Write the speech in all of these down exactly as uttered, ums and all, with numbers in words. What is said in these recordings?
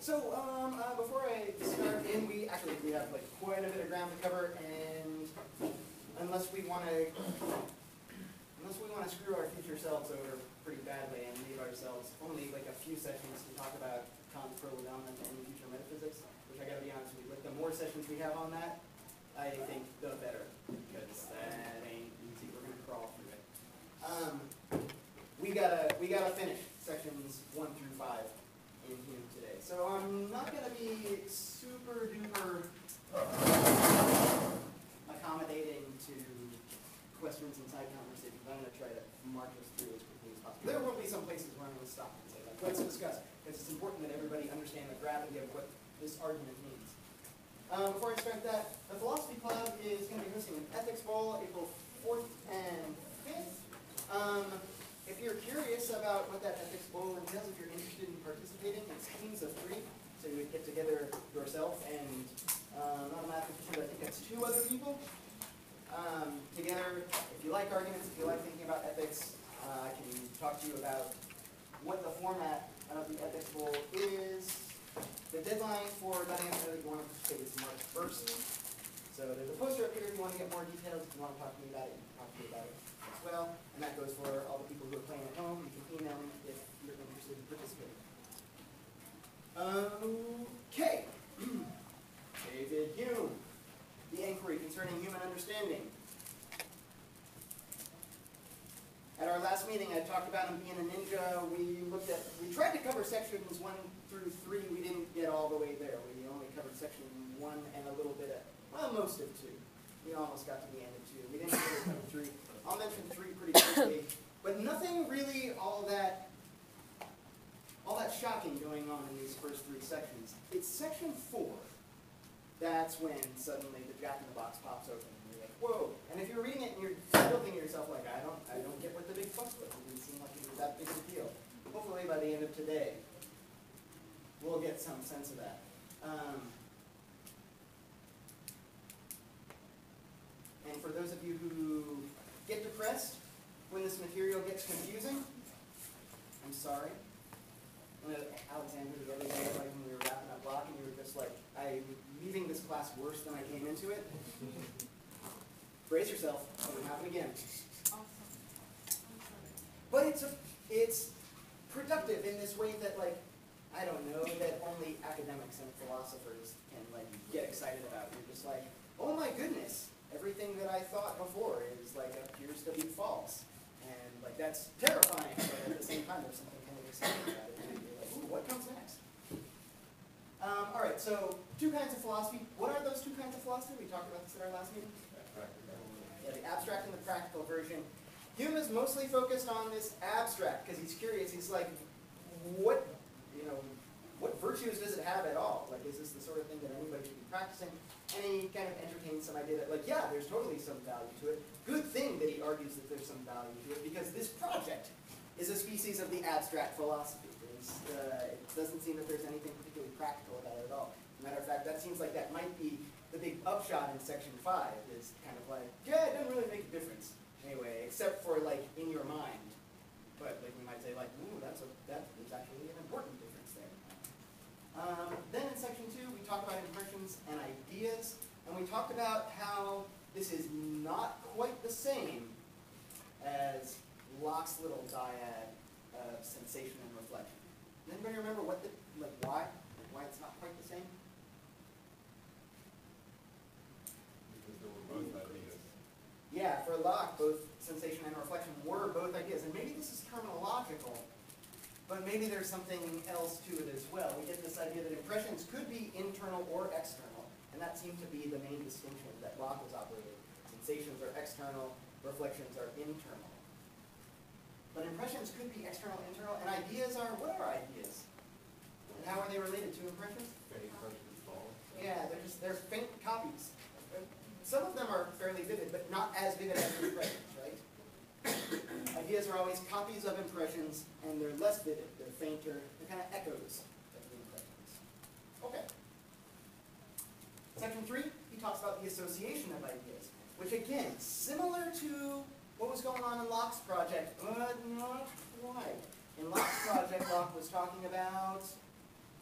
So um, uh, before I start in, we actually we have like quite a bit of ground to cover, and unless we want to, unless we want to screw our future selves over pretty badly and leave ourselves only like a few sessions to talk about Kant's prolegomena and future metaphysics, which I got to be honest with you, like the more sessions we have on that, I think the better, because that ain't easy. We're gonna crawl through it. Um, we gotta we gotta finish sections one through five in Hume today. So I'm not going to be super duper accommodating to questions and side conversations. I'm going to try to march us through as quickly as possible. There will be some places where I'm going to stop and say, like, let's discuss, because it's important that everybody understand the gravity of what this argument means. Um, before I start that, the Philosophy Club is going to be hosting an ethics bowl April fourth and fifth. Um, If you're curious about what that ethics bowl entails, if you're interested in participating, it's teams of three. So you would get together yourself and um, not a mathematician, but I think that's two other people. Um, together, if you like arguments, if you like thinking about ethics, uh, I can talk to you about what the format of the ethics bowl is. The deadline for letting us know that you want to participate is March first. So there's a poster up here if you want to get more details. If you want to talk to me about it, you can talk to me about it as well. And that goes for all the people who are playing at home. You can email me if you're interested in participating. Okay. David Hume, The Enquiry Concerning Human Understanding. At our last meeting, I talked about him being a ninja. We looked at, we tried to cover sections one through three. We didn't get all the way there. We only covered section one and a little bit of, well, most of two. We almost got to the end of two. We didn't really cover three. I'll mention three pretty quickly, but nothing really all that, all that shocking going on in these first three sections. It's section four. That's when suddenly the Jack in the Box pops open, and you're like, whoa! And if you're reading it and you're still thinking to yourself, like, I don't, I don't get what the big fuss was. It didn't seem like it was that big a deal. Hopefully, by the end of today, we'll get some sense of that. Um, and for those of you who get depressed when this material gets confusing, I'm sorry. I know Alexander the other day, like when we were wrapping up block, and you were just like, I'm leaving this class worse than I came into it. Brace yourself, it will happen again. But it's a, it's productive in this way that, like, I don't know, that only academics and philosophers can like get excited about. You're just like, oh my goodness. Everything that I thought before is like appears to be false, and like that's terrifying. But at the same time, there's something kind of exciting about it. And you're like, ooh, what comes next? Um, all right, so two kinds of philosophy. What are those two kinds of philosophy? We talked about this at our last meeting. Yeah, the abstract and the practical version. Hume is mostly focused on this abstract because he's curious. He's like, what, you know, what virtues does it have at all? Like, is this the sort of thing that anybody should be practicing? And he kind of entertains some idea that, like, yeah, there's totally some value to it. Good thing that he argues that there's some value to it, because this project is a species of the abstract philosophy. Uh, it doesn't seem that there's anything particularly practical about it at all. As a matter of fact, that seems like that might be the big upshot in section five, is kind of like, yeah, it doesn't really make a difference anyway, except for, like, in your mind. But, like, we might say, like, ooh, that's a, that is actually an important difference there. Um, then in section two, we talk about impressions and ideas, and we talked about how this is not quite the same as Locke's little dyad of sensation and reflection. Does anybody remember what the, like why, like why it's not quite the same? Because they were both ideas. Yeah, for Locke, both sensation and reflection were both ideas, and maybe this is terminological. But maybe there's something else to it as well. We get this idea that impressions could be internal or external, and that seemed to be the main distinction that Locke was operating. Sensations are external, reflections are internal. But impressions could be external, internal, and ideas are, what are ideas? And how are they related to impressions? Faint impressions fall. Yeah, they're just, they're faint copies. Some of them are fairly vivid, but not as vivid as impressions, right? Ideas are always copies of impressions, and they're less vivid, they're fainter, they're kind of echoes of the impressions. Okay. Section three, he talks about the association of ideas, which again, similar to what was going on in Locke's project, but not quite. In Locke's project, Locke was talking about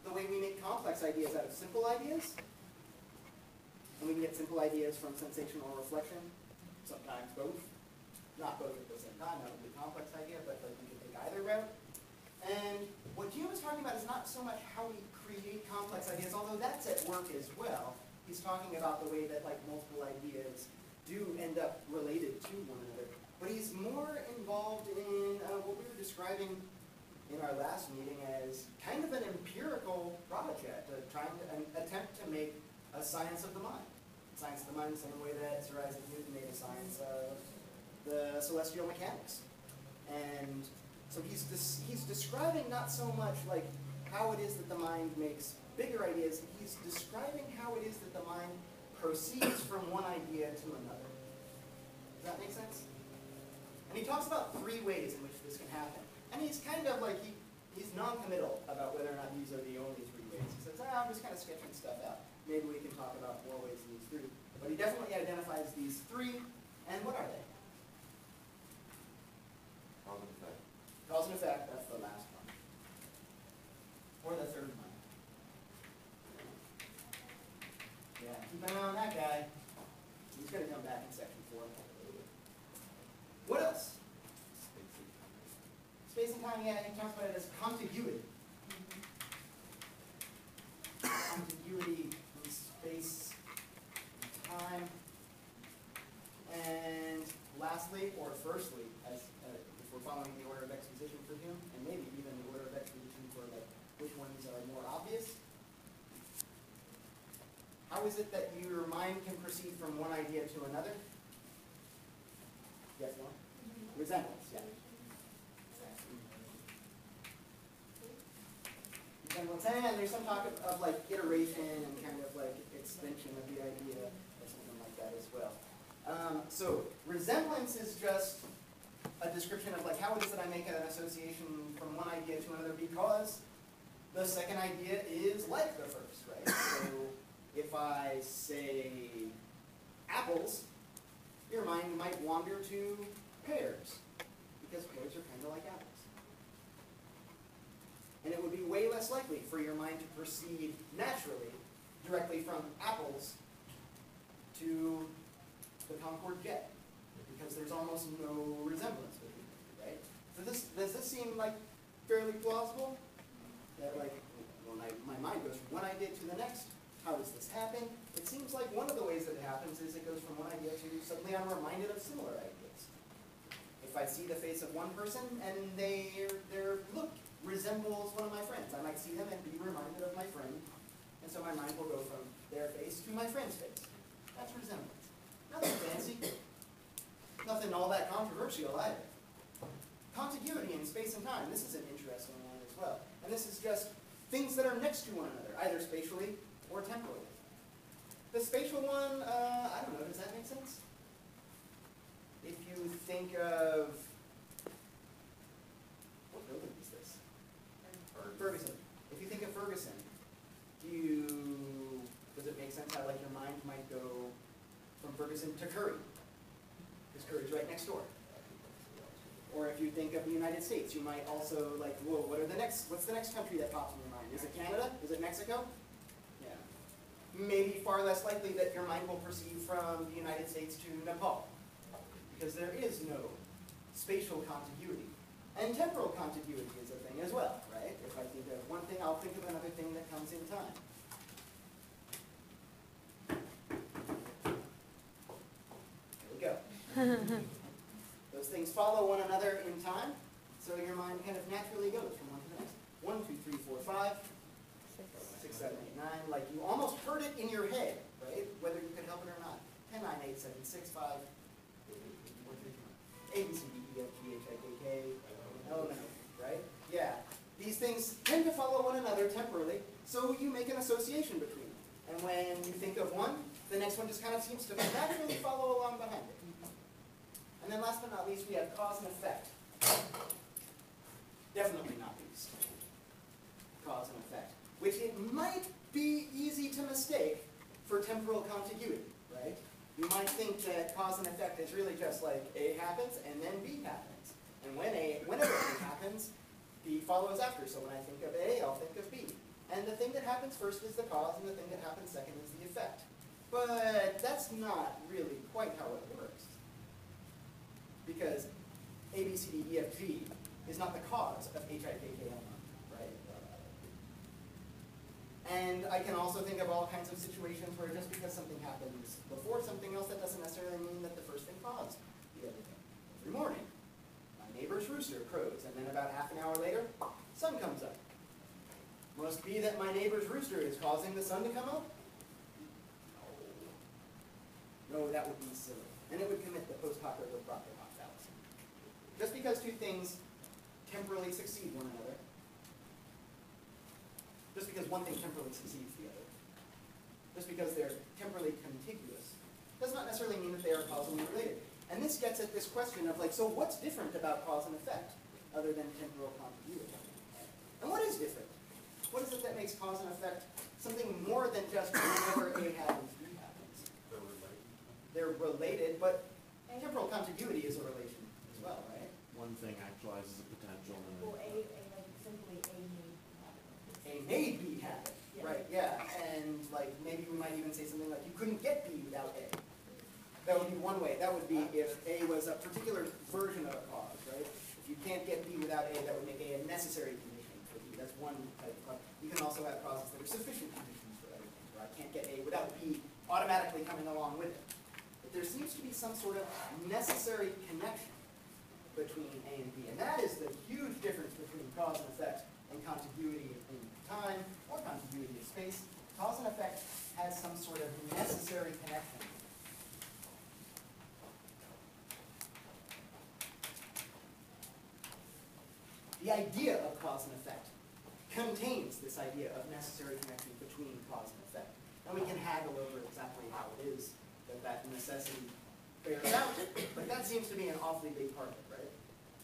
the way we make complex ideas out of simple ideas. And we can get simple ideas from sensation or reflection, sometimes both. Not both at the same time, that would be a complex idea, but like we can take either route. And what Hume is talking about is not so much how we create complex ideas, although that's at work as well. He's talking about the way that like multiple ideas do end up related to one another. But he's more involved in uh, what we were describing in our last meeting as kind of an empirical project, uh, trying to an attempt to make a science of the mind. Science of the mind, the same way that Sir Isaac Newton made a science of the celestial mechanics. And so he's des he's describing not so much like how it is that the mind makes bigger ideas, he's describing how it is that the mind proceeds from one idea to another. Does that make sense? And he talks about three ways in which this can happen. And he's kind of like, he, he's non-committal about whether or not these are the only three ways. He says, ah, I'm just kind of sketching stuff out. Maybe we can talk about more ways than these three. But he definitely identifies these three. And what are they? Cause and effect. Cause and effect, that's the last one. Or the third one. Yeah, keep an eye on that guy. He's going to come back in section four. What else? Space and time, yeah, he talks about it as contiguity. Contiguity in space and time. And lastly, or firstly, as uh, if we're following the order of exposition for Hume, and maybe even the order of exposition for like which ones are more obvious. How is it that your mind can proceed from one idea to another? Yes, no? Resemblance, yeah. Resemblance, and there's some talk of, of like iteration and kind of like extension of the idea or something like that as well. Um, so resemblance is just a description of like how it is that I make an association from one idea to another because the second idea is like the first, right? So if I say apples, your mind might wander to pears because pears are kind of like apples. And it would be way less likely for your mind to proceed naturally directly from apples to the Concorde jet, because there's almost no resemblance between them, right? So this, does this seem like fairly plausible? That like, when I, my mind goes from one idea to the next, how does this happen? It seems like one of the ways that it happens is it goes from one idea to suddenly I'm reminded of similar ideas. If I see the face of one person and their, their look resembles one of my friends, I might see them and be reminded of my friend, and so my mind will go from their face to my friend's face. That's resemblance. Nothing fancy. Nothing all that controversial either. Contiguity in space and time. This is an interesting one as well. And this is just things that are next to one another, either spatially or temporally. The spatial one, uh, I don't know, does that make sense? If you think of, what building is this? Ferguson. If you think of Ferguson, do you, does it make sense how like your mind might go from Ferguson to Curry? Because Curry's right next door. Or if you think of the United States, you might also like, whoa, what are the next, what's the next country that pops in your mind? Is it Canada? Is it Mexico? Yeah. Maybe far less likely that your mind will proceed from the United States to Nepal, because there is no spatial contiguity. And temporal contiguity is a thing as well, right? If I think of one thing, I'll think of another thing that comes in time. There we go. Those things follow one another in time, so your mind kind of naturally goes from one to the next. One, two, three, four, five, six, seven, eight, nine. Like you almost heard it in your head, right? Whether you could help it or not. ten, nine, eight, seven, six, five, four, three, two, one. A, B, C, D, E, F, G, H, I, K, K, L, M, N, right? Yeah. These things tend to follow one another temporally, so you make an association between them. And when you think of one, the next one just kind of seems to naturally follow along behind it. And then last but not least, we have cause and effect. Definitely not least. Cause and effect. Which it might be easy to mistake for temporal contiguity, right? You might think that cause and effect is really just like A happens and then B happens. And when A, whenever A happens, B follows after. So when I think of A, I'll think of B. And the thing that happens first is the cause, and the thing that happens second is the effect. But that's not really quite how it works. Because A, B, C, D, E, F, G is not the cause of H, I, K, K, L, M, right? And I can also think of all kinds of situations where just because something happens before something else, that doesn't necessarily mean that the first thing caused the other thing. Every morning, my neighbor's rooster crows, and then about half an hour later, sun comes up. Must be that my neighbor's rooster is causing the sun to come up? No, that would be silly. And it would commit the post hoc ergo propter hoc fallacy. Just because two things temporally succeed one another, just because one thing temporally succeeds the other, just because they're temporally contiguous, does not necessarily mean that they are causally related. And this gets at this question of like, so what's different about cause and effect other than temporal contiguity? And what is different? What is it that makes cause and effect something more than just whenever A happens, B happens? They're related. They're related, but temporal contiguity is a relation as well, right? One thing actualizes a potential and Well, A, A, like simply A may happen. A may B happen, Yeah. right, yeah. And like maybe we might even say something like you couldn't get B without A. That would be one way. That would be if A was a particular version of a cause, right? If you can't get B without A, that would make A a necessary condition for B. That's one type of cause. You can also have causes that are sufficient conditions for everything, where I can't get A without B automatically coming along with it. But there seems to be some sort of necessary connection between A and B. And that is the huge difference between cause and effect and contiguity in time or contiguity in space. Cause and effect has some sort of necessary connection. The idea of cause and effect contains this idea of necessary connection between cause and effect. And we can haggle over exactly how it is that that necessity bears out, but that seems to be an awfully big part of it, right?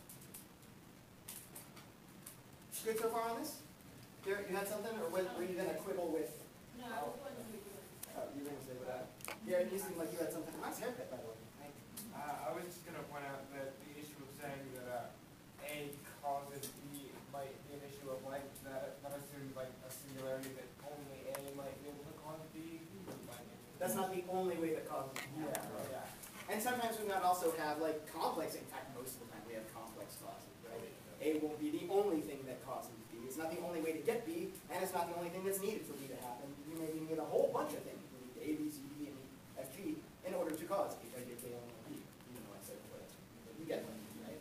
Good so far on this? Garrett, you had something, or were you going to quibble with? No, I was wondering if you were. Oh, you were going to say what? Garrett, you seemed like you had something. Nice haircut, by the way. Thank you. Uh, I was just going to point out that the issue of saying that uh, A causes B might be an issue of like that. That assumes like a singularity that only A might be able to cause B. Might be able to- That's not the only way that causes can Yeah, happen, right? yeah. And sometimes we might also have like complex, in fact most of the time we have complex causes, right? A won't be the only thing that causes B. It's not the only way to get B, and it's not the only thing that's needed for B to happen. You maybe need a whole bunch of things. You need A, B, C, D, and F, G in order to cause H, I, J, K, L, M, N, P. Even though I said what you get them, right?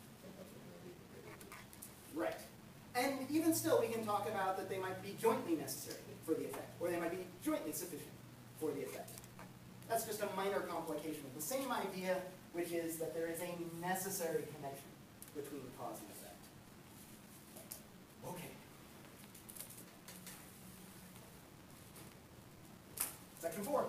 Right. And even still, we can talk about that they might be jointly necessary for the effect, or they might be jointly sufficient for the effect. That's just a minor complication of the same idea, which is that there is a necessary connection between cause and effect. Okay. Section four.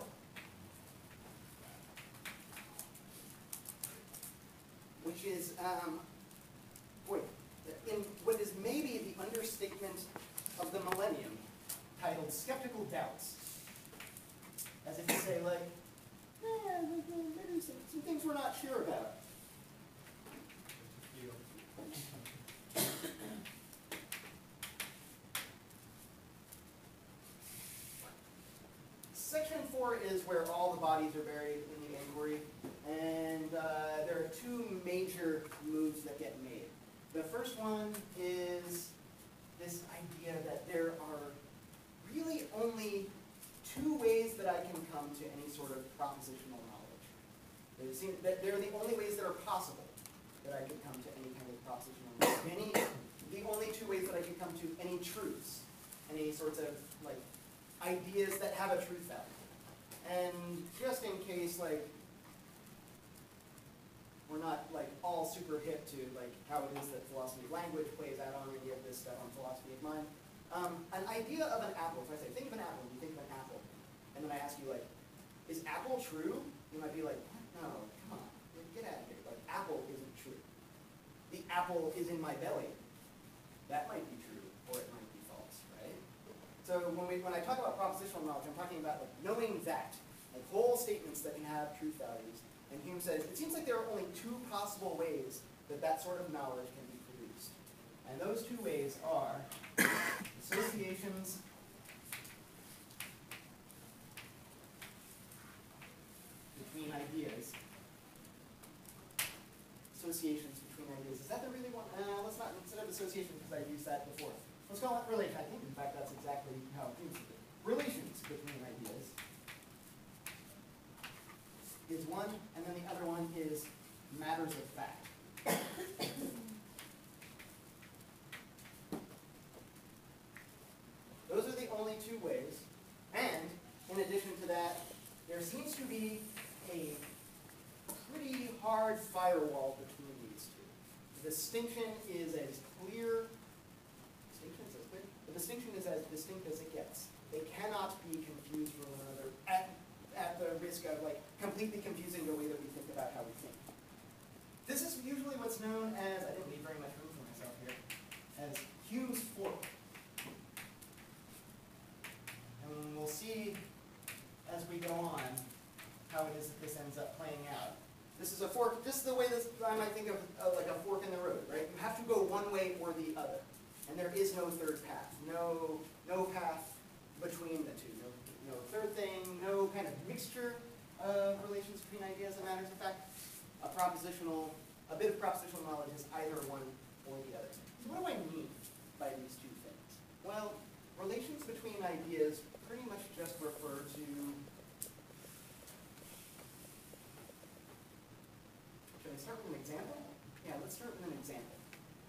Which is, um, boy, in what is maybe the understatement of the millennium, titled Skeptical Doubts. As if to say, like, eh, maybe some, some things we're not sure about. Section four is where all the bodies are buried in the inquiry, and uh, there are two major moves that get made. The first one is this idea that there are really only two ways that I can come to any sort of propositional knowledge. They seem that they're the only ways that are possible that I could come to any kind of propositional knowledge. Any, the only two ways that I could come to any truths, any sorts of like ideas that have a truth value. And just in case like we're not like all super hip to like how it is that philosophy of language plays out on any of this stuff on philosophy of mind. Um, an idea of an apple, if I say, think of an apple, you think of an apple, and then I ask you like, is apple true? You might be like, no, come on, get out of here. Like, apple isn't true. The apple is in my belly. That might be true, or it might be false, right? So when we when I talk about propositional knowledge, I'm talking about like knowing that, like whole statements that can have truth values. And Hume says, it seems like there are only two possible ways that that sort of knowledge can be produced. And those two ways are associations I used that before. Let's call it relation. I think, in fact, that's exactly how it uses it. Relations between ideas is one, and then the other one is matters of fact. Those are the only two ways. And in addition to that, there seems to be a pretty hard firewall between these two. The distinction is as clear, distinction is as clear? The distinction is as distinct as it gets. They cannot be confused from one another at, at the risk of like completely confusing the way that we think about how we think. This is usually what's known as, I didn't leave very much room for myself here, as Hume's fork. And we'll see as we go on how it is that this ends up playing out. This is a fork, this is the way this, I might think of uh, like a fork in the road, right? You have to go one way or the other. And there is no third path, no, no path between the two. No, no third thing, no kind of mixture of relations between ideas and matters of fact. A propositional, a bit of propositional knowledge is either one or the other. So what do I mean by these two things? Well, relations between ideas pretty much just refer to, should I start with an example? Yeah, let's start with an example.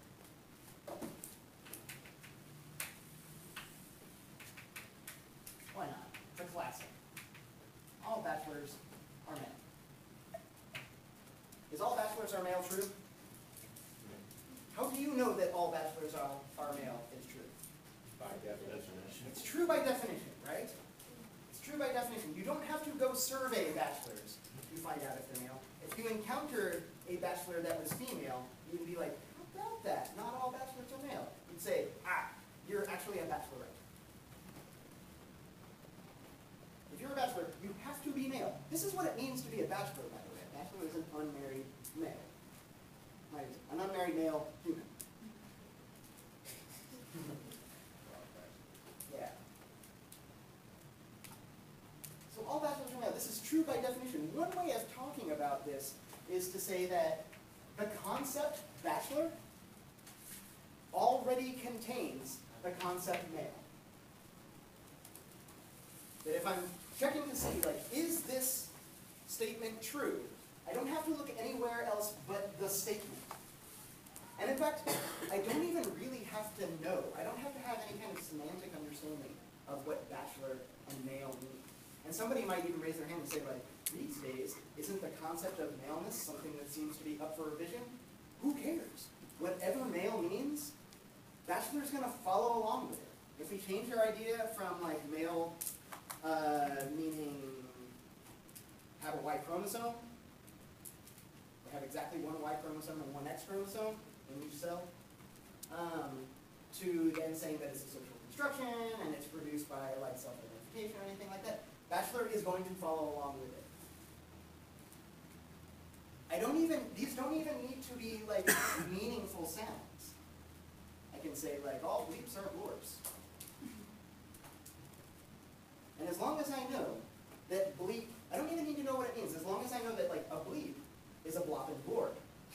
Why not? It's a classic. All bachelors are male. Is all bachelors are male true? How do you know that all bachelors are, are male is true? By definition. It's true by definition, right? It's true by definition. You don't have to go survey bachelors to find out if they're male. If you encountered a bachelor that was female, you'd be like, how about that? Not all bachelors are male. You'd say, ah, you're actually a bachelorette. If you're a bachelor, you have to be male. This is what it means to be a bachelor, by the way. A bachelor is an unmarried male. Right? An unmarried male human. Yeah. So all bachelors are male. This is true by definition. One way of talking about this is to say that the concept bachelor already contains the concept male. That if I'm checking to see, like, is this statement true, I don't have to look anywhere else but the statement. And in fact, I don't even really have to know. I don't have to have any kind of semantic understanding of what bachelor and male mean. And somebody might even raise their hand and say, like, these days, isn't the concept of maleness something that seems to be up for revision? Who cares? Whatever male means, bachelor's going to follow along with it. If we change our idea from, like, male uh, meaning have a Y chromosome, or have exactly one Y chromosome and one X chromosome in each cell, um, to then saying that it's a social construction and it's produced by like self-identification or anything like that, bachelor is going to follow along with it. I don't even, these don't even need to be like meaningful sounds. I can say like, all bleeps are blorps. And as long as I know that bleep, I don't even need to know what it means, as long as I know that like a bleep is a blop and blorp,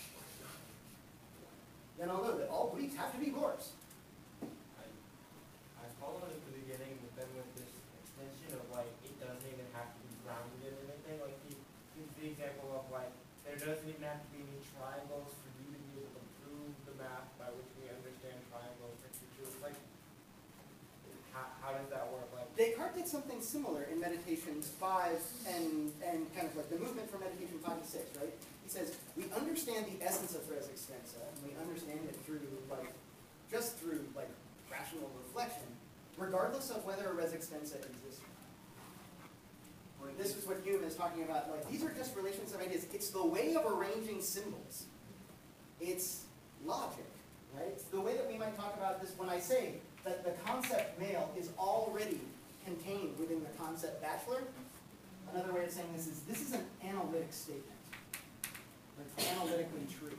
then I'll know that all bleeps have to be blorps. I, I followed at the beginning, but then with this extension of like, it doesn't even have to be grounded in anything, like the, the example of like, there doesn't even have to be any triangles for you to be able to prove the math by which we understand triangles for features. Like, how, how does that work? Like, Descartes did something similar in Meditations five and, and kind of like the movement from Meditation five to six, right? He says, we understand the essence of res extensa, and we understand it through, like, just through, like, rational reflection, regardless of whether res extensa exists or not. This is what Hume is talking about, like, these are just relations of ideas. It's the way of arranging symbols. It's logic, right? It's the way that we might talk about this when I say that the concept male is already contained within the concept bachelor. Another way of saying this is, this is an analytic statement. It's analytically true.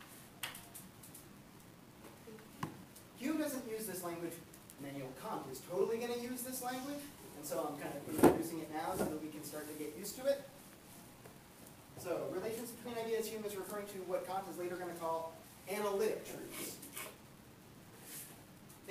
Hume doesn't use this language. Immanuel Kant is totally going to use this language, and so I'm kind of introducing it now so that we can start to get used to it. So, relations between ideas, Hume is referring to what Kant is later going to call analytic truths.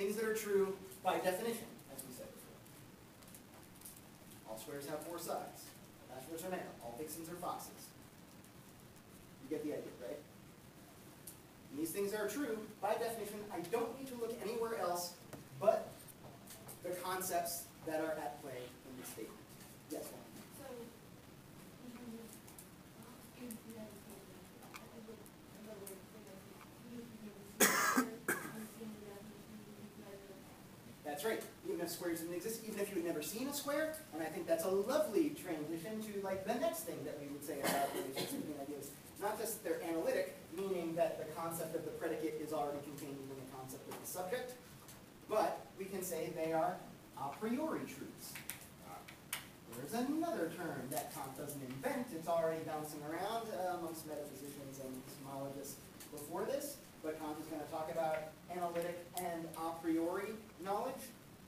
things that are true by definition, as we said before. All squares have four sides. All bachelors are male. All vixens are foxes. You get the idea, right? And these things are true by definition. I don't need to look anywhere else but the concepts that are at play in this statement. Yes, ma'am. So, in terms of, uh, in the United States, I think that another way to say that is, you need to be able to see understand the definition, you need to measure the fact. That's right. Even if squares didn't exist, even if you had never seen a square, and I think that's a lovely transition to like the next thing that we would say about relations between ideas. Not just that they're analytic, meaning that the concept of the predicate is already contained in the concept of the subject, but we can say they are a priori truths. There's another term that Kant doesn't invent. It's already bouncing around uh, amongst metaphysicians and cosmologists before this, but Kant is going to talk about analytic and a priori knowledge.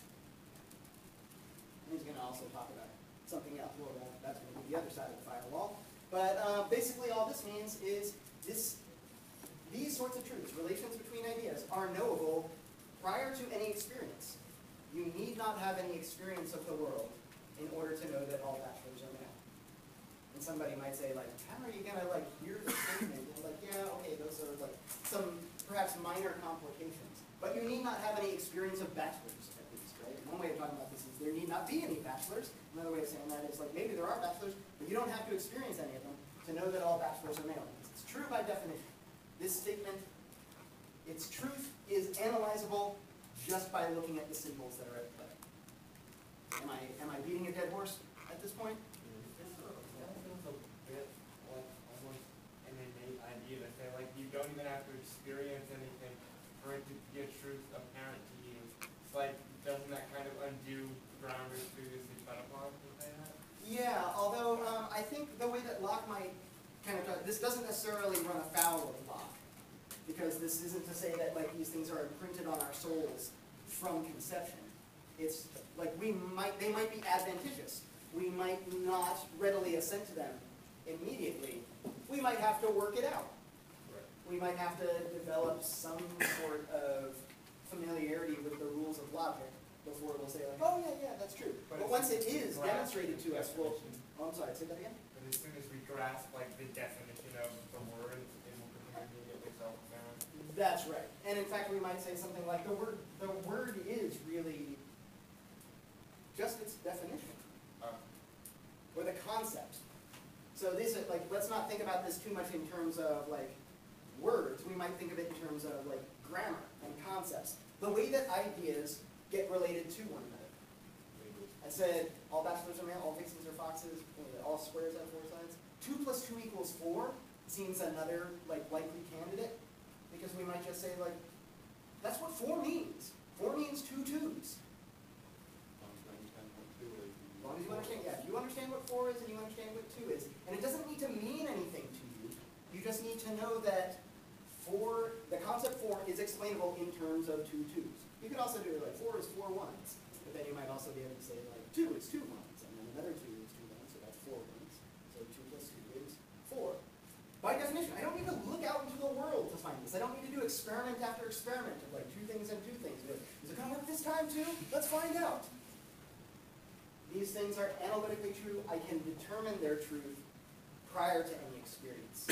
And he's going to also talk about something else. Well, that, that's going to be the other side of the firewall. But uh, basically all this means is this, these sorts of truths, relations between ideas, are knowable prior to any experience. You need not have any experience of the world in order to know that all bachelors are male. And somebody might say, like, how are you going to like hear the statement? And like, yeah, okay, those are like some perhaps minor complications. But you need not have any experience of bachelors, at least, right? One way of talking about this is there need not be any bachelors. Another way of saying that is like maybe there are bachelors, but you don't have to experience any of them to know that all bachelors are male. It's true by definition. This statement, its truth is analyzable just by looking at the symbols that are at play. Am I am I beating a dead horse at this point? It's a, it's a bit like almost an innate idea to say like you don't even have to experience anything for it to be a truth apparent to you. It's like, doesn't that kind of undo grounders previously thought upon to say that? Yeah, although um, I think the way that Locke might kind of, this doesn't necessarily run afoul of Locke, because this isn't to say that like these things are imprinted on our souls from conception. It's like we might, they might be adventitious. We might not readily assent to them immediately. We might have to work it out. We might have to develop some sort of familiarity with the rules of logic before we'll say like, oh yeah, yeah, that's true. But, but once it is demonstrated to us, we'll, oh, I'm sorry, say that again? But as soon as we grasp like the definition of the word, it will become immediately self-apparent. That's right. And in fact, we might say something like the word, the word is really just its definition, Uh, or the concept. So this is like, let's not think about this too much in terms of like words. We might think of it in terms of like grammar and concepts. The way that ideas get related to one another. I said all bachelors are male, all vixens are foxes, all squares have four sides. Two plus two equals four seems another like likely candidate, because we might just say like, that's what four means. Four means two twos. As long as you understand, yeah, if you understand what four is and you understand what two is, and it doesn't need to mean anything to you, you just need to know that four, the concept four is explainable in terms of two twos. You could also do it like four is four ones, but then you might also be able to say like two is two ones, and then another two is two ones, so that's four ones. So two plus two is four. By definition, I don't need to look out into the world to find this. I don't need to do experiment after experiment of like two things and two things. Is it going to work this time too? Let's find out. These things are analytically true. I can determine their truth prior to any experience.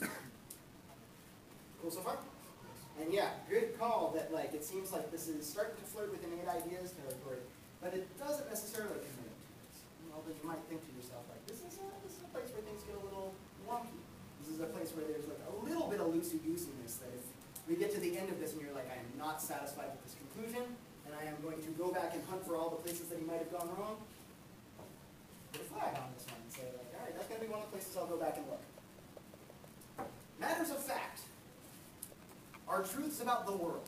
Cool so far? And yeah, good call that like it seems like this is starting to flirt with innate ideas territory, but it doesn't necessarily commit to this. Although you might think to yourself like, this is a, this is a place where things get a little wonky. This is a place where there's like a little bit of loosey-goosiness that if we get to the end of this and you're like, I am not satisfied with this conclusion, and I am going to go back and hunt for all the places that he might have gone wrong, put a flag on this one and say like, all right, that's going to be one of the places I'll go back and look. Matters of fact are truths about the world.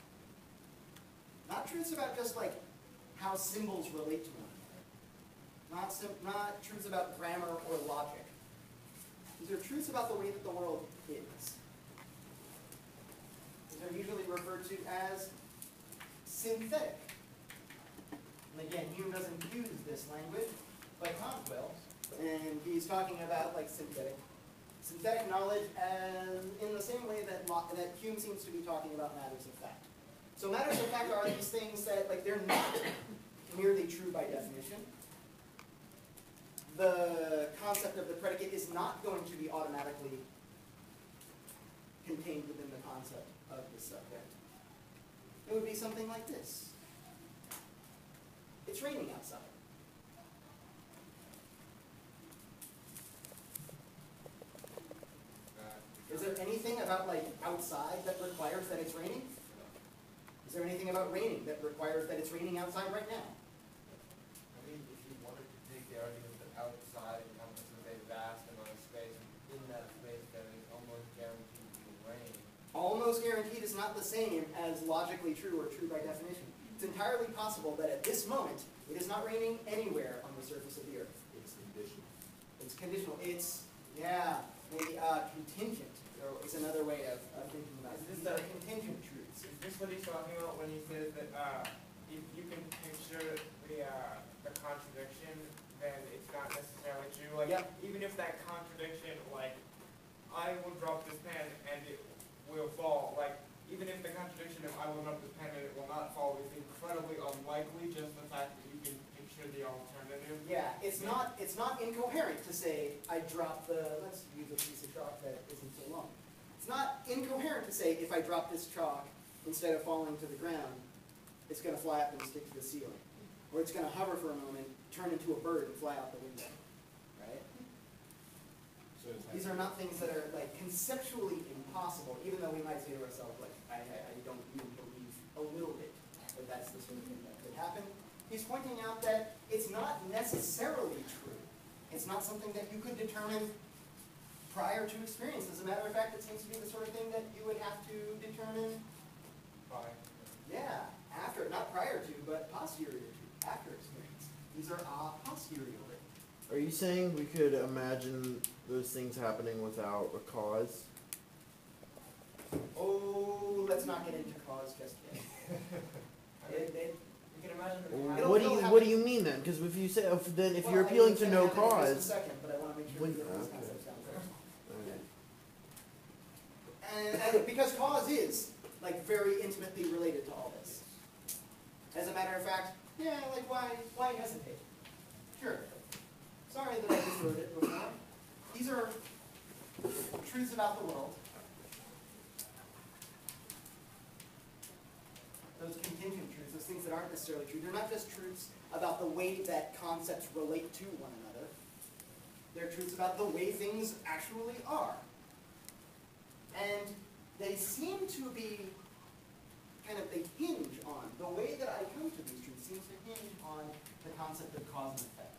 Not truths about just like how symbols relate to one another. Not, sim not truths about grammar or logic. These are truths about the way that the world is. These are usually referred to as synthetic. And again, Hume doesn't use this language, but Kant will. And he's talking about like synthetic. Synthetic knowledge as in the same way that, that Hume seems to be talking about matters of fact. So matters of fact are these things that, like, they're not merely true by definition. The concept of the predicate is not going to be automatically contained within the concept of the subject. It would be something like this. It's raining outside. Is there anything about, like, outside that requires that it's raining? Is there anything about raining that requires that it's raining outside right now? I mean, if you wanted to take the argument that outside encompasses a vast amount of space, and in that space there is almost guaranteed to be rain. Almost guaranteed is not the same as logically true or true by definition. It's entirely possible that at this moment, it is not raining anywhere on the surface of the earth. It's conditional. It's conditional. It's, yeah, maybe uh, contingent is another way of, of thinking about it. Is this These are the- contingent truths. Is this what he's talking about when he says that uh, if you can picture the uh, the contradiction, then it's not necessarily true? Like, Yep. even if that contradiction, like, I will drop this pen and it will fall, like, even if the contradiction of I will drop this pen and it will not fall is incredibly unlikely, just the fact that you can picture the alternative. Yeah, it's not it's not incoherent to say I drop the, let's use a piece of chalk that isn't so long. It's not incoherent to say if I drop this chalk, instead of falling to the ground, it's going to fly up and stick to the ceiling. Or it's going to hover for a moment, turn into a bird and fly out the window. Right? So it's These are not things that are like conceptually impossible, even though we might say to ourselves, like, I, I, I don't even believe a little bit that that's the sort of thing that could happen. He's pointing out that it's not necessarily true. It's not something that you could determine prior to experience. As a matter of fact, it seems to be the sort of thing that you would have to determine, Fine. yeah, after, not prior to, but posterior to, after experience. These are a posteriori. Are you saying we could imagine those things happening without a cause? Oh, let's not get into cause just yet. I mean, It- it- you can imagine the It'll- What do it'll you happen- What do you mean then? Because if you say if, then if well, you're I mean, appealing it's to gonna no happen in just a cause, second, but I want to make sure when- we get these okay. concepts down first. okay. And, and because cause is like very intimately related to all this. As a matter of fact, yeah, like why why hesitate? Sure. Sorry that I just wrote it before. These are truths about the world. Those contingent truths, those things that aren't necessarily true. They're not just truths about the way that concepts relate to one another. They're truths about the way things actually are. And they seem to be kind of, they hinge on, the way that I come to these truths seems to hinge on the concept of cause and effect.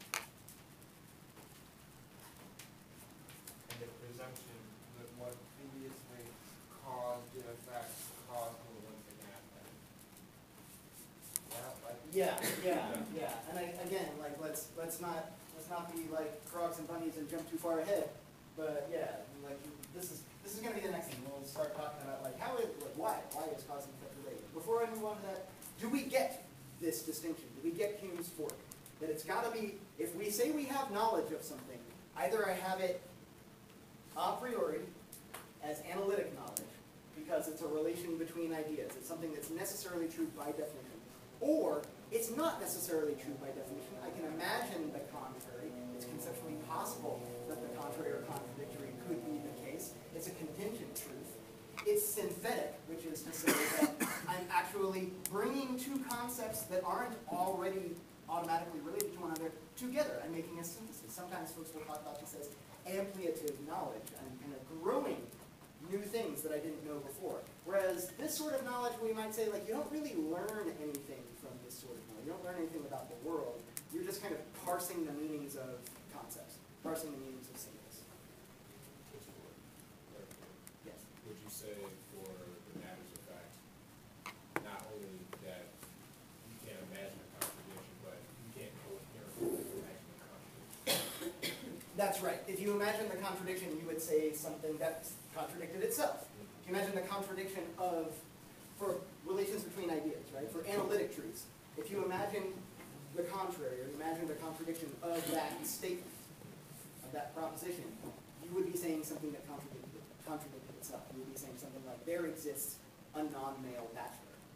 and the presumption that what previously caused in effect caused will once again happen. Yeah, like, Yeah, yeah, yeah. And I, again, like let's let's not let's not be like frogs and bunnies and jump too far ahead. But yeah, like this is this is gonna be the next thing. We'll start talking about like how is like why why is cause and effect related. Before I move on to that, do we get this distinction? Do we get Hume's fork? That it's got to be, if we say we have knowledge of something, either I have it a priori as analytic knowledge, because it's a relation between ideas. It's something that's necessarily true by definition. Or it's not necessarily true by definition. I can imagine the contrary. It's conceptually possible that the contrary or contradictory could be the case. It's a contingent truth. It's synthetic, which is to say that I'm actually bringing two concepts that aren't already automatically related to one another together. I'm making a synthesis. Sometimes folks will talk about this as ampliative knowledge. I'm kind of growing new things that I didn't know before. Whereas this sort of knowledge, we might say, like, you don't really learn anything from this sort of knowledge. You don't learn anything about the world. You're just kind of parsing the meanings of concepts, parsing the meanings of symbols. Just for clarification. Yes. Would you say for the matters of fact, not only that you can't imagine a contradiction, but you can't coherently imagine a contradiction? That's right. If you imagine the contradiction, you would say something that contradicted itself. If you imagine the contradiction of, for relations between ideas, right? For analytic truths. If you imagine the contrary, or imagine the contradiction of that statement, of that proposition, you would be saying something that contradicted, contradicted itself. You would be saying something like, there exists a non-male bachelor.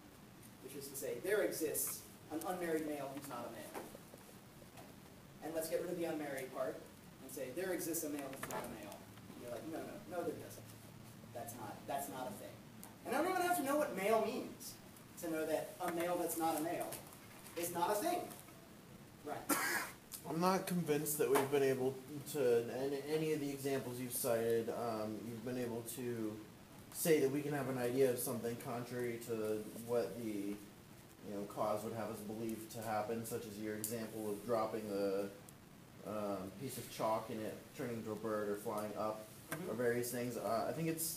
say, there exists an unmarried male who's not a male. And let's get rid of the unmarried part and say, there exists a male who's not a male. And you're like, no, no, no, there doesn't. That's not, that's not a thing. And I don't even have to know what male means to know that a male that's not a male is not a thing. Right. I'm not convinced that we've been able to, in any of the examples you've cited, um, you've been able to say that we can have an idea of something contrary to what the, you know, cause would have us believe to happen, such as your example of dropping the um, piece of chalk and it turning into a bird or flying up, Mhm. or various things. Uh, I think it's,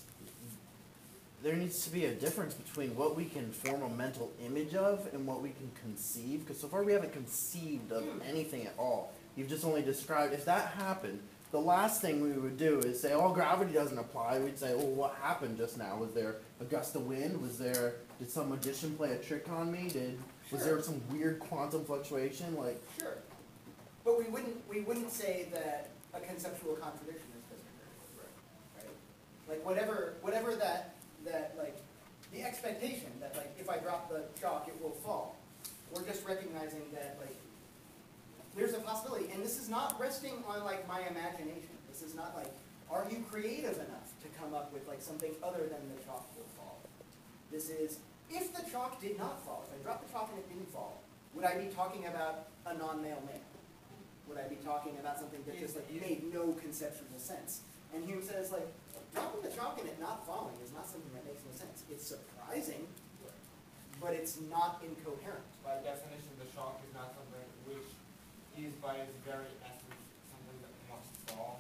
there needs to be a difference between what we can form a mental image of and what we can conceive, because so far we haven't conceived of anything at all. You've just only described, if that happened, the last thing we would do is say, oh, gravity doesn't apply. We'd say, oh, what happened just now? Was there a gust of wind? Was there, did some magician play a trick on me? Did, was Sure. there some weird quantum fluctuation? Like, Sure. But we wouldn't, we wouldn't say that a conceptual contradiction is physical, right? Like whatever, whatever that, that like, the expectation that like, if I drop the chalk, it will fall. We're just recognizing that like, there's a possibility, and this is not resting on like my imagination. This is not like, are you creative enough to come up with like something other than the chalk will fall? This is, if the chalk did not fall, if I dropped the chalk and it didn't fall, would I be talking about a non-male male? Would I be talking about something that just like made no conceptual sense? And Hume says like, dropping the chalk and it not falling is not something that makes no sense. It's surprising, but it's not incoherent. By definition, the chalk is not something which is by its very essence something that must fall.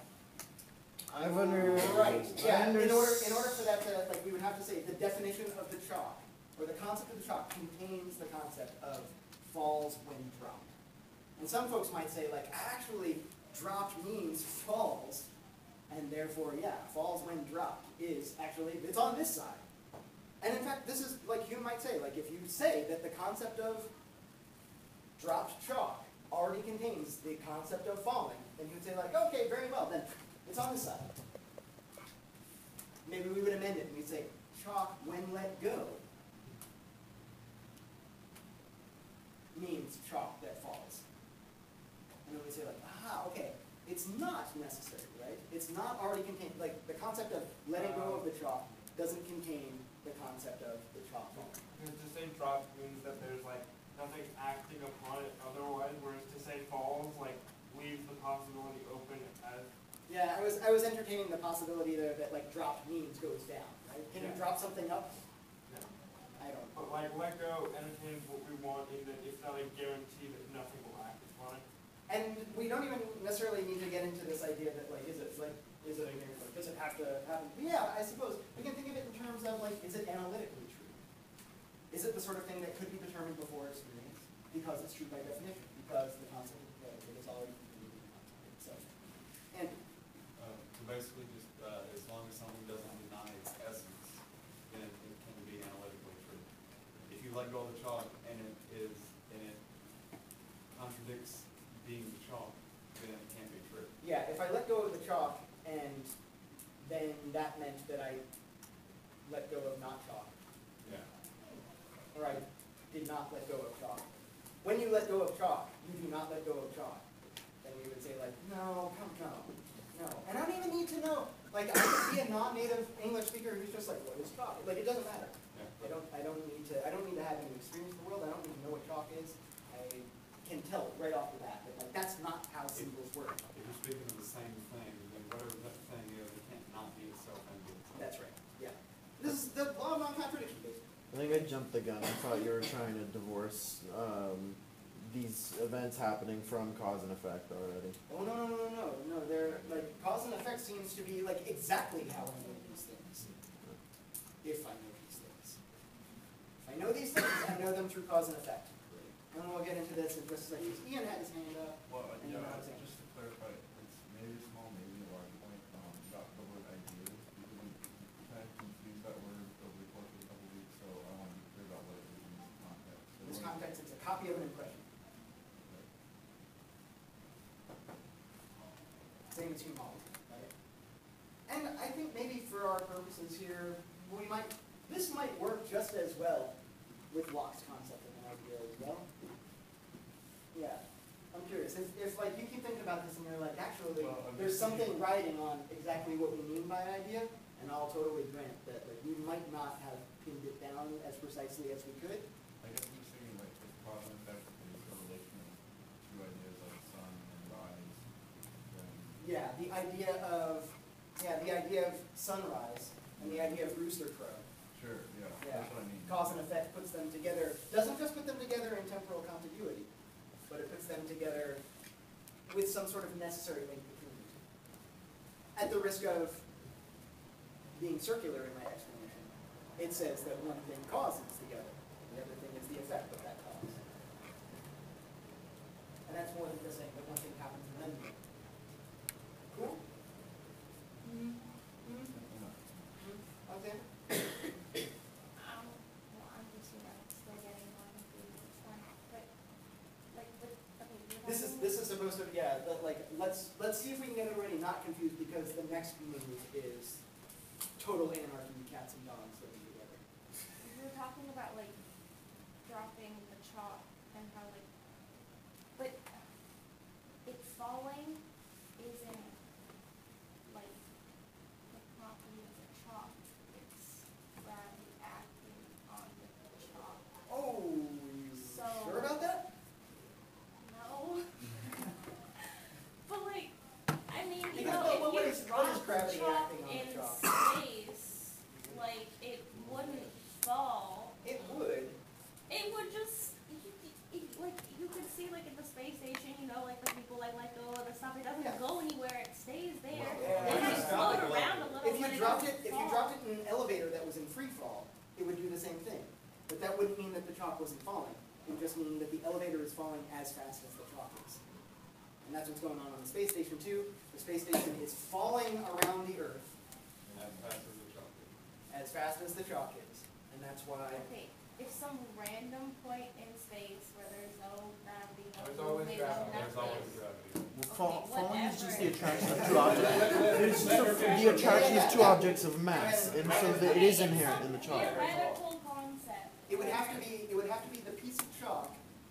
I've under... Right, yeah, I in order, unders- in order for that to, like, we would have to say the definition of the chalk, or the concept of the chalk contains the concept of falls when dropped. And some folks might say, like, actually, dropped means falls, and therefore, yeah, falls when dropped is actually, it's on this side. And in fact, this is, like Hume might say, like, if you say that the concept of dropped chalk already contains the concept of falling, then you would say, like, okay, very well, then it's on this side. Maybe we would amend it and we'd say, chalk when let go means chalk that falls. And then we say like, ah, okay, it's not necessary, right? It's not already contained, like the concept of letting go of the chalk doesn't contain the concept of the chalk falling. Because to say drop means that there's like nothing acting upon it otherwise, whereas to say falls like leaves the possibility open as. Yeah, I was I was entertaining the possibility there that like dropped means goes down, right? Can you Yeah. drop something up? No. I don't know. But like let go entertains what we want in that it's not a guarantee that nothing will act upon it. And we don't even necessarily need to get into this idea that like, is it like, is it a miracle? Does it have to happen? Yeah, I suppose we can think of it in terms of like, is it analytically true? Is it the sort of thing that could be determined before experience because it's true by definition, because the concept of reality is already included in the concept itself. And Uh, so basically just, uh, as long as something doesn't deny its essence, then it can be analytically true. If you let go of the chalk and it is, and it contradicts being the chalk, then it can't be true. yeah, if I let go of the chalk and then that meant that I let go of not chalk, Yeah. or I did not let go of chalk. When you let go of chalk, you do not let go of chalk. Then we would say like, no, come, no, no. And I don't even need to know. Like, I could be a non-native English speaker who's just like, what is chalk? Like, it doesn't matter. Yeah. I don't, I don't need to, I don't need to have any experience in the world. I don't need to know what chalk is. I can tell right off the bat that like, that's not how symbols work. If you're speaking of the same thing, then whatever that thing is, it can't not be itself and be itself. That's right, yeah. This is the law of non-contradiction, basically. I think I jumped the gun. I thought you were trying to divorce um, these events happening from cause and effect already. Oh, no, no, no, no, no, no, they're, like, cause and effect seems to be, like, exactly how I know these things. If I know these things. If I know these things, I know them through cause and effect. And we'll get into this in just a second. Ian had his hand up. Well, uh, and yeah, then Alexander. just to clarify, it's maybe a small, maybe a large point, um, about the word idea. Because we kind of confused that word over the course of a couple weeks, so I want to be clear about what it is in this context. So In this when- context, it's a copy of an impression. Same as Hume, right? And I think maybe for our purposes here, we might, this might work just as well with Locke's concept of idea as well. Yeah, I'm curious. If, if like you keep thinking about this and you're like, actually, Well, I'm there's just something thinking- writing on exactly what we mean by idea, and I'll totally grant that like we might not have pinned it down as precisely as we could. I guess I'm just thinking like if cause and effect is a relation of two ideas like sun and rise, then Yeah, the idea of yeah, the idea of sunrise and the idea of rooster crow. sure, yeah, Yeah. that's what I mean. Cause and effect puts them together, doesn't just put them together in temporal contiguity, but it puts them together with some sort of necessary link between the two. At the risk of being circular in my explanation, it says that one thing causes the other, the other thing is the effect of that cause. And that's more than just saying that one thing happens and then the other. Cool? Mm-hmm. Mm-hmm. Okay. Um, well, I'm just, you know, still getting on with this one, but, like, with, okay, you're This is, having- this is supposed to, yeah, but like, let's, let's see if we can get everybody not confused, because the next move is total anarchy, cats and dogs living together. We were talking about like dropping the chalk and how like, but it falling isn't like the property of the chalk, it's gravity acting on the chalk. Oh, you So- sure about that? No. But like, I mean, you Because know, what- what if is- you what is drop the gravity chalk acting on the in chalk? space, like, it wouldn't fall. It would. It would just, you, you, like, you could see, like, in the space station, you know, like, the people, like, let go of the stuff, it doesn't Yeah. go anywhere, it stays there. Yeah. It might Yeah. float around a little, If but you it dropped doesn't it, if you fall. dropped it in an elevator that was in free fall, it would do the same thing. But that wouldn't mean that the chalk wasn't falling. It would just mean that the elevator is falling as fast as the chalk is. And that's what's going on on the space station too. The space station is falling around the Earth And as fast as the chocolate. as fast as the chalk is. And that's why, Okay, if some random point in space where there's no gravity, no There's always movement, no gravity. There's always nothing. gravity. Well, fall, Okay, falling is just the whatever. attraction of two objects. It's just the, the attraction of two objects of mass, and so that it is inherent in the It's chalk. some theoretical concept. it would have to be, it would have to be the piece of chalk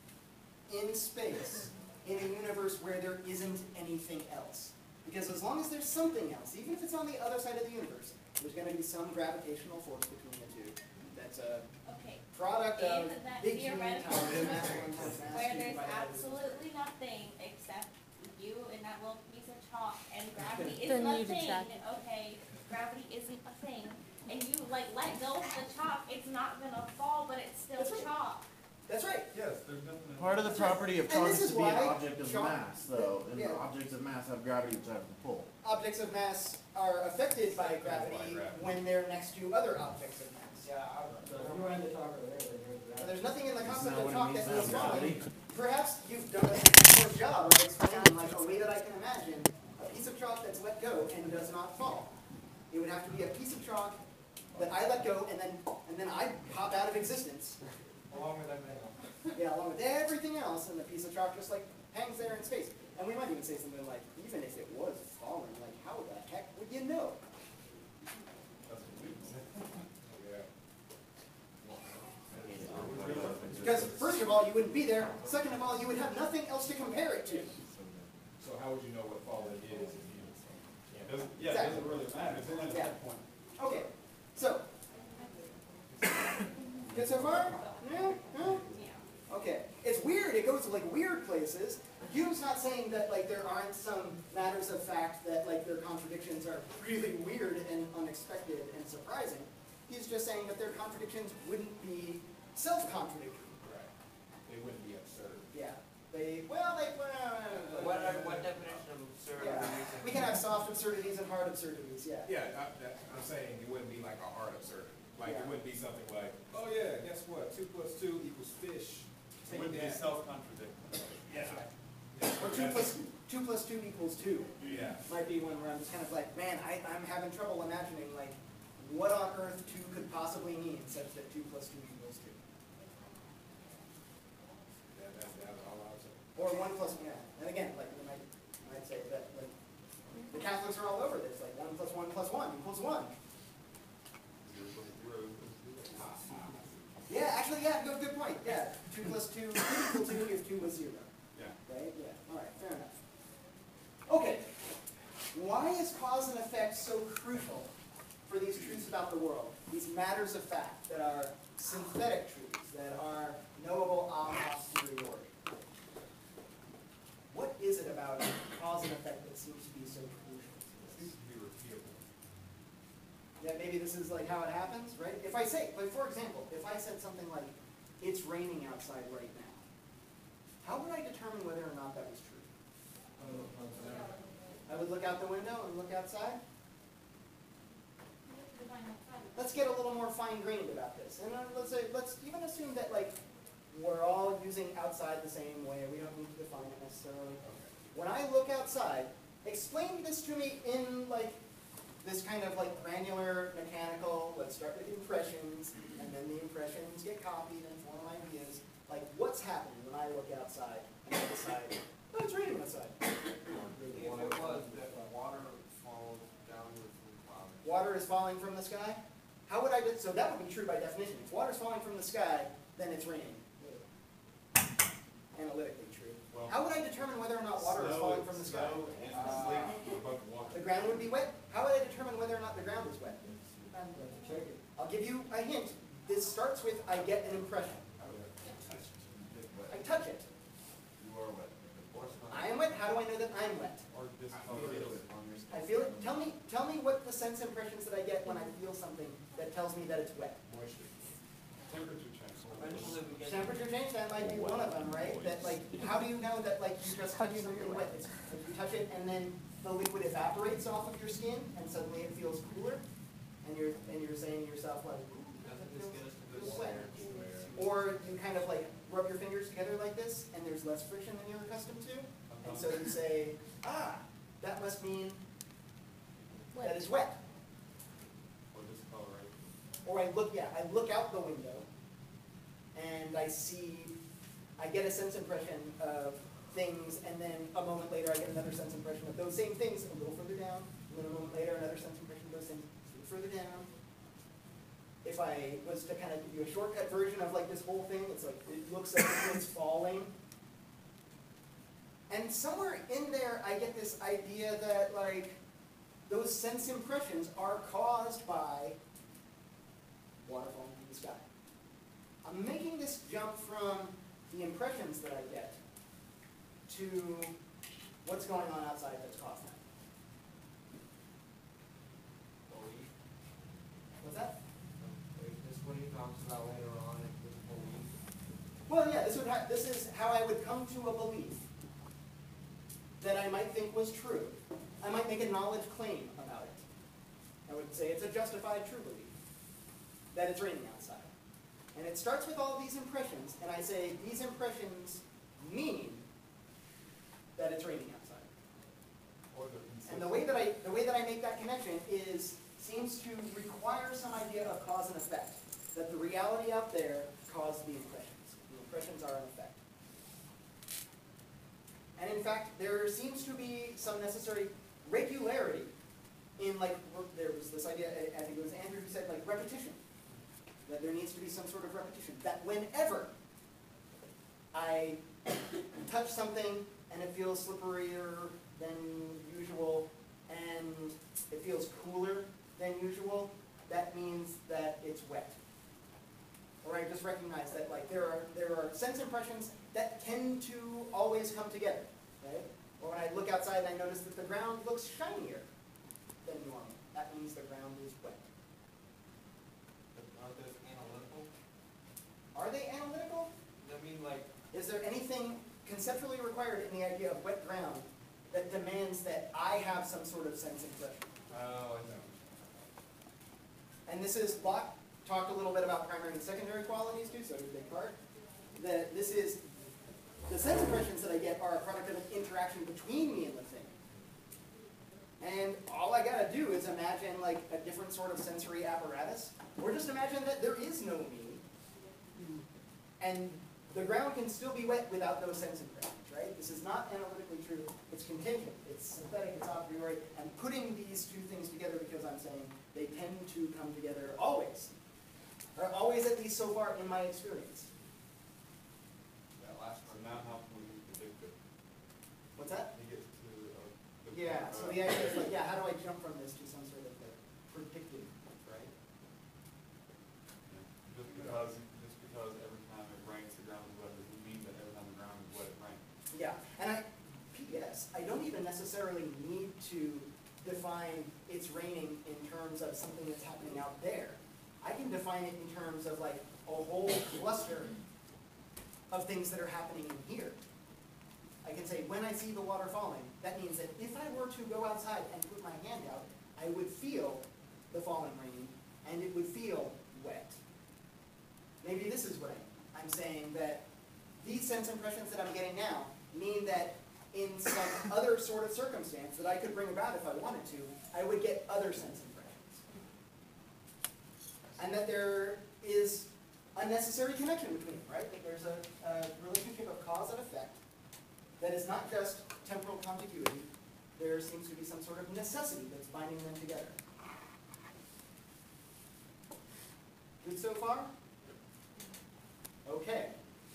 in space in a universe where there isn't anything else. Because as long as there's something else, even if it's on the other side of the universe, there's going to be some gravitational force between the two. That's a Okay, product of in that big Hume theoretical times mass universe one times mass where two there's divided by absolutely nothing except you and that little piece of chalk and gravity Then isn't a you thing, detract. okay, gravity isn't a thing, and you like let go of the chalk, it's not gonna fall, but it's still That's right. chalk. That's right. Yes, there's definitely. Part of the property of And chalk this is is to be an why object of chalk- mass, though, and Yeah. objects of mass have gravity which have the pull. Objects of mass are affected by gravity gravity. when they're next to other objects of mass. Yeah, I was. So if you wanted to talk over there, then here's So that. there's nothing in the Isn't concept that of what it chalk means that to means have falling. gravity? Perhaps you've done a poor job of explaining, like, a way that I can imagine a piece of chalk that's let go and does not fall. It would have to be a piece of chalk that I let go and then, and then I pop out of existence. Along with everything else. Yeah, along with everything else, and the piece of chalk just like hangs there in space. And we might even say something like, even if it was falling, like, how the heck would you know? That's what we say. Yeah. Because first of all, you wouldn't be there. Second of all, you would have nothing else to compare it to. So how would you know what falling is if you can't? Doesn't, yeah, it doesn't really matter, it's only a Yeah. set point. Okay, so. Good so far? No? No? Yeah. Okay. It's weird. It goes to like weird places. Hume's not saying that like there aren't some matters of fact that like their contradictions are really weird and unexpected and surprising. He's just saying that their contradictions wouldn't be self-contradictory. Right. It wouldn't be absurd. Yeah. They well they well, What are, what definition of absurd yeah. are we using? We can have soft absurdities and hard absurdities. Yeah. Yeah, I, that, I'm saying it wouldn't be like a hard absurdity. Like Yeah. it wouldn't be something like, oh yeah, guess what? Two plus two equals fish. It Take wouldn't be that. self-contradictory. Yeah. Or two plus two plus two equals two. Yeah. Might be one where I'm just kind of like, man, I, I'm having trouble imagining like what on earth two could possibly mean such that two plus two equals two. That, that, that's all I was saying. Or one plus yeah. And again, like we might might say that like the Catholics are all over this, like one plus one plus one equals one. Zero plus zero equals zero. Yeah, actually, yeah, good, good point. Yeah, two plus two equal two if two was zero. Yeah. Right? Yeah. All right. Fair enough. Okay. Why is cause and effect so crucial for these truths about the world? These matters of fact that are synthetic truths, that are knowable a posteriori. What is it about cause and effect that seems to be so crucial to It this? seems to be repeatable. Yeah, maybe this is like how it happens, right? If I say, like for example, if I said something like, it's raining outside right now, how would I determine whether or not that was true? I would look out the window and look outside. You have to define outside. Let's get a little more fine-grained about this. And uh, let's say, let's even assume that like, we're all using outside the same way. We don't need to define it necessarily. When I look outside, explain this to me in like, this kind of like granular, mechanical, let's start with impressions, and then the impressions get copied and form ideas. Like, what's happening when I look outside and I decide, oh, it's raining outside. If it was that water falls downward from the cloud. Water is falling from the sky? How would I, do, so that would be true by definition. If water is falling from the sky, then it's raining. Analytically true. Well, How would I determine whether or not water is snow falling and- from the sky? Snow and Uh, sleep above water. The ground would be wet? How would I determine whether or not the ground is wet? Check it. I'll give you a hint. This starts with I get an impression. I touch it. You are wet. I am wet. How do I know that I'm wet? Or this I color feel is. it on your skin. I feel it. Tell me, tell me what the sense impressions that I get when I feel something that tells me that it's wet. Moisture. Temperature change. Eventually we get. Temperature change, that might be one of them, right? That like, how do you know that like you just touch something wet? It's, you touch it and then the liquid evaporates off of your skin and suddenly it feels cooler, and you're and you're saying to yourself like, ooh, that Doesn't this feels, get us to feels this wet. layer? Or you kind of like rub your fingers together like this, and there's less friction than you're accustomed to, and so you say, ah, that must mean that it's wet. Or this color, right? Or I look, yeah, I look out the window, and I see, I get a sense impression of things, and then a moment later I get another sense impression of those same things a little further down, and then a moment later another sense impression of those things a little further down. If I was to kind of give you a shortcut version of like this whole thing, it's like, it looks like it's falling. And somewhere in there I get this idea that like, those sense impressions are caused by water falling from the sky. I'm making this jump from the impressions that I get to what's going on outside that's caused that. Belief. What's that? Is this what he talks about later on in his belief? Well, yeah, this would ha this is how I would come to a belief that I might think was true. I might make a knowledge claim about it. I would say it's a justified true belief that it's raining outside. And it starts with all these impressions, and I say these impressions mean that it's raining outside. Or the And the way that I the way that I make that connection is seems to require some idea of cause and effect. That the reality out there caused the impressions. The impressions are an effect. And in fact, there seems to be some necessary regularity in like there was this idea, I think it was Andrew who said like repetition. That there needs to be some sort of repetition. That whenever I touch something and it feels slipperier than usual, and it feels cooler than usual, that means that it's wet. Or I just recognize that like there are there are sense impressions that tend to always come together, right? Or when I look outside and I notice that the ground looks shinier than normal, that means the ground is wet. But aren't those analytical? Are they analytical? I mean, like, Is there anything conceptually required in the idea of wet ground that demands that I have some sort of sense impression? Oh, I know. And this is, Locke talked a little bit about primary and secondary qualities too, so did Descartes. That this is, the sense impressions that I get are a product of an interaction between me and the thing. And all I gotta do is imagine like a different sort of sensory apparatus, or just imagine that there is no me. And the ground can still be wet without those sense impressions, right? This is not analytically true. It's contingent. It's synthetic. It's a priori. I'm putting these two things together because I'm saying they tend to come together always, or always at least so far in my experience. the idea is like, yeah, how do I jump from this to some sort of like predictive, right? Just because, just because every time it rains, the ground is wet, doesn't mean that every time the ground is wet, it rains. Yeah, and I, P S, I don't even necessarily need to define it's raining in terms of something that's happening out there. I can define it in terms of like a whole cluster of things that are happening in here. I can say, when I see the water falling, that means that if I were to go outside and put my hand out, I would feel the falling rain, and it would feel wet. Maybe this is what I mean. I'm saying that these sense impressions that I'm getting now mean that in some other sort of circumstance that I could bring about if I wanted to, I would get other sense impressions. And that there is a necessary connection between them, right? That there's a, a relationship of cause and effect that is not just temporal contiguity. There seems to be some sort of necessity that's binding them together. Good so far? Okay.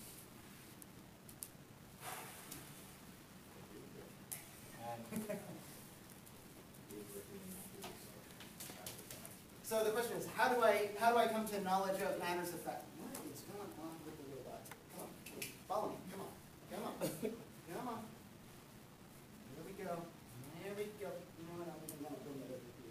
So the question is, how do I how do I come to knowledge of matter's effect? What is going on with the robot? Come on, follow me. Come on, come on, come on. Here we go. There we go. You know what? I'm going to bring that over to you.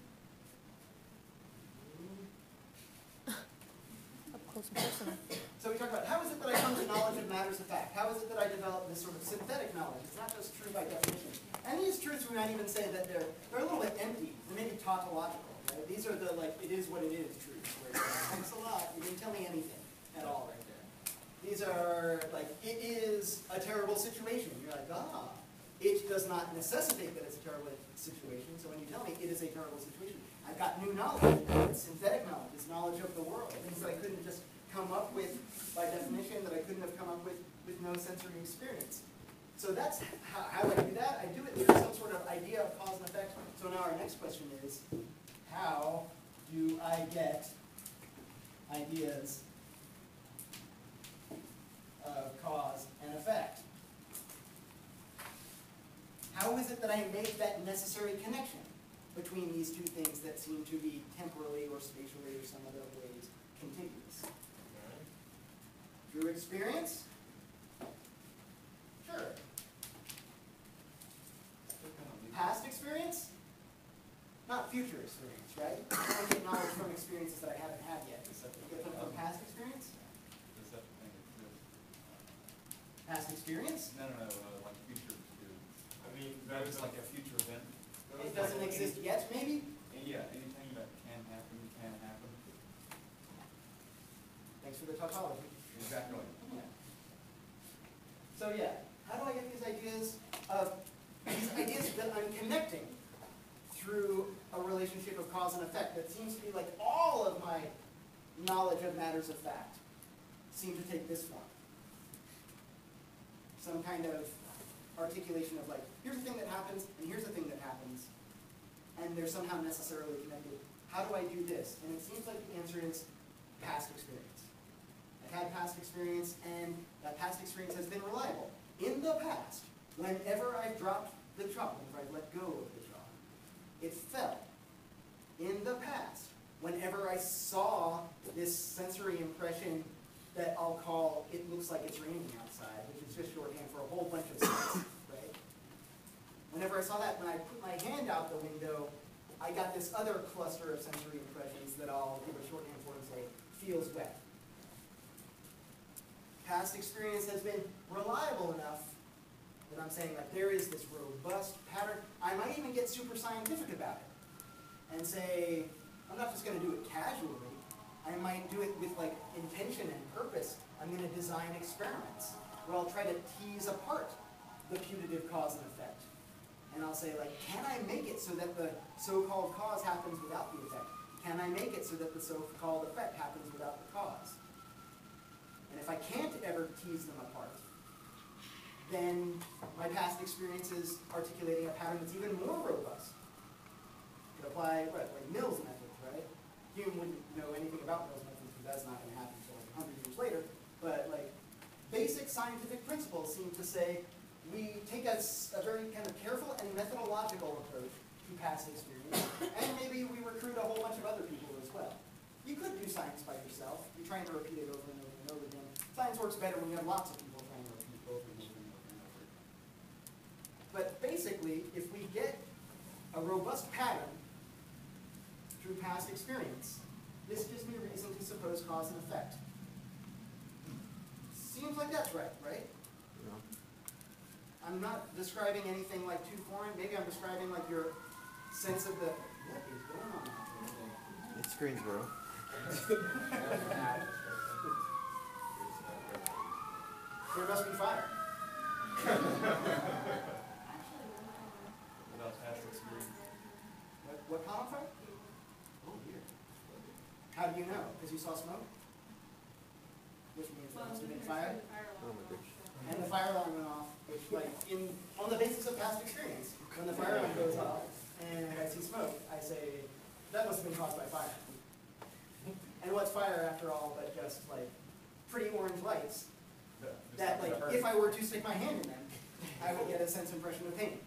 Up close and personal. So we talk about how is it that I come to knowledge of matter's effect? How is it that I develop this sort of synthetic knowledge? It's not just true by definition. And these truths, we might even say that they're they're a little bit empty. They're maybe tautological. Right? These are the like it is what it is truths. Where it's like, thanks a lot. You didn't tell me anything at all right there. These are like it is a terrible situation. You're like, ah, it does not necessitate that it's a terrible situation. So when you tell me it is a terrible situation, I've got new knowledge. It's synthetic knowledge. It's knowledge of the world. Things that I couldn't just come up with by definition, that I couldn't have come up with with no sensory experience. So that's how, how I do that. I do it through some sort of idea of cause and effect. So now our next question is, how do I get ideas of cause and effect? How is it that I make that necessary connection between these two things that seem to be temporally or spatially or some other ways contiguous? Through experience? Sure. Past experience? Not future experience, right? I don't get knowledge from experiences that I haven't had yet. Does that Get them from past experience? Does that thing exist? Past experience? No, no, no, uh, like future experience. I mean, That that is is like a future event. It doesn't exist yet, maybe? And yeah, anything that can happen, can happen. Thanks for the tautology. Exactly. Yeah. So yeah, how do I get these ideas of these ideas that I'm connecting through a relationship of cause and effect that seems to be like all of my knowledge of matters of fact seem to take this form? Some kind of articulation of like, here's the thing that happens, and here's the thing that happens, and they're somehow necessarily connected. How do I do this? And it seems like the answer is past experience. I've had past experience, and that past experience has been reliable. In the past, whenever I've dropped the chalk, whenever I've let go of the chalk, it fell. In the past, whenever I saw this sensory impression that I'll call, it looks like it's raining outside, which is just shorthand for a whole bunch of things, right? Whenever I saw that, when I put my hand out the window, I got this other cluster of sensory impressions that I'll give a shorthand for and say, feels wet. Past experience has been reliable enough that I'm saying like there is this robust pattern. I might even get super scientific about it and say, I'm not just going to do it casually. I might do it with like intention and purpose. I'm going to design experiments where I'll try to tease apart the putative cause and effect. And I'll say like, can I make it so that the so-called cause happens without the effect? Can I make it so that the so-called effect happens without the cause? And if I can't ever tease them apart, then my past experience is articulating a pattern that's even more robust. You could apply, what, like Mill's methods, right? Hume wouldn't know anything about Mill's methods because that's not going to happen until like a hundred years later. But like, basic scientific principles seem to say, we take a, s- a very kind of careful and methodological approach to past experience, and maybe we recruit a whole bunch of other people as well. You could do science by yourself. You're trying to repeat it over and over and over again. Science works better when you have lots of people trying to repeat over and over and over and over. But basically, if we get a robust pattern through past experience, this gives me reason to suppose cause and effect. Seems like that's right, right? No. I'm not describing anything like too foreign. Maybe I'm describing like your sense of the, what is going on out there? It's Greensboro. There must be fire. Without past experience. What, what column fire? Oh, here. How do you know? Because you saw smoke? Which means there must have been fire. Oh my gosh. And the fire alarm went off, which like in, on the basis of past experience, when the fire alarm goes off and I see smoke, I say, that must have been caused by fire. And what's fire after all but just like pretty orange lights that like if I were to stick my hand in them, I would get a sense impression of pain.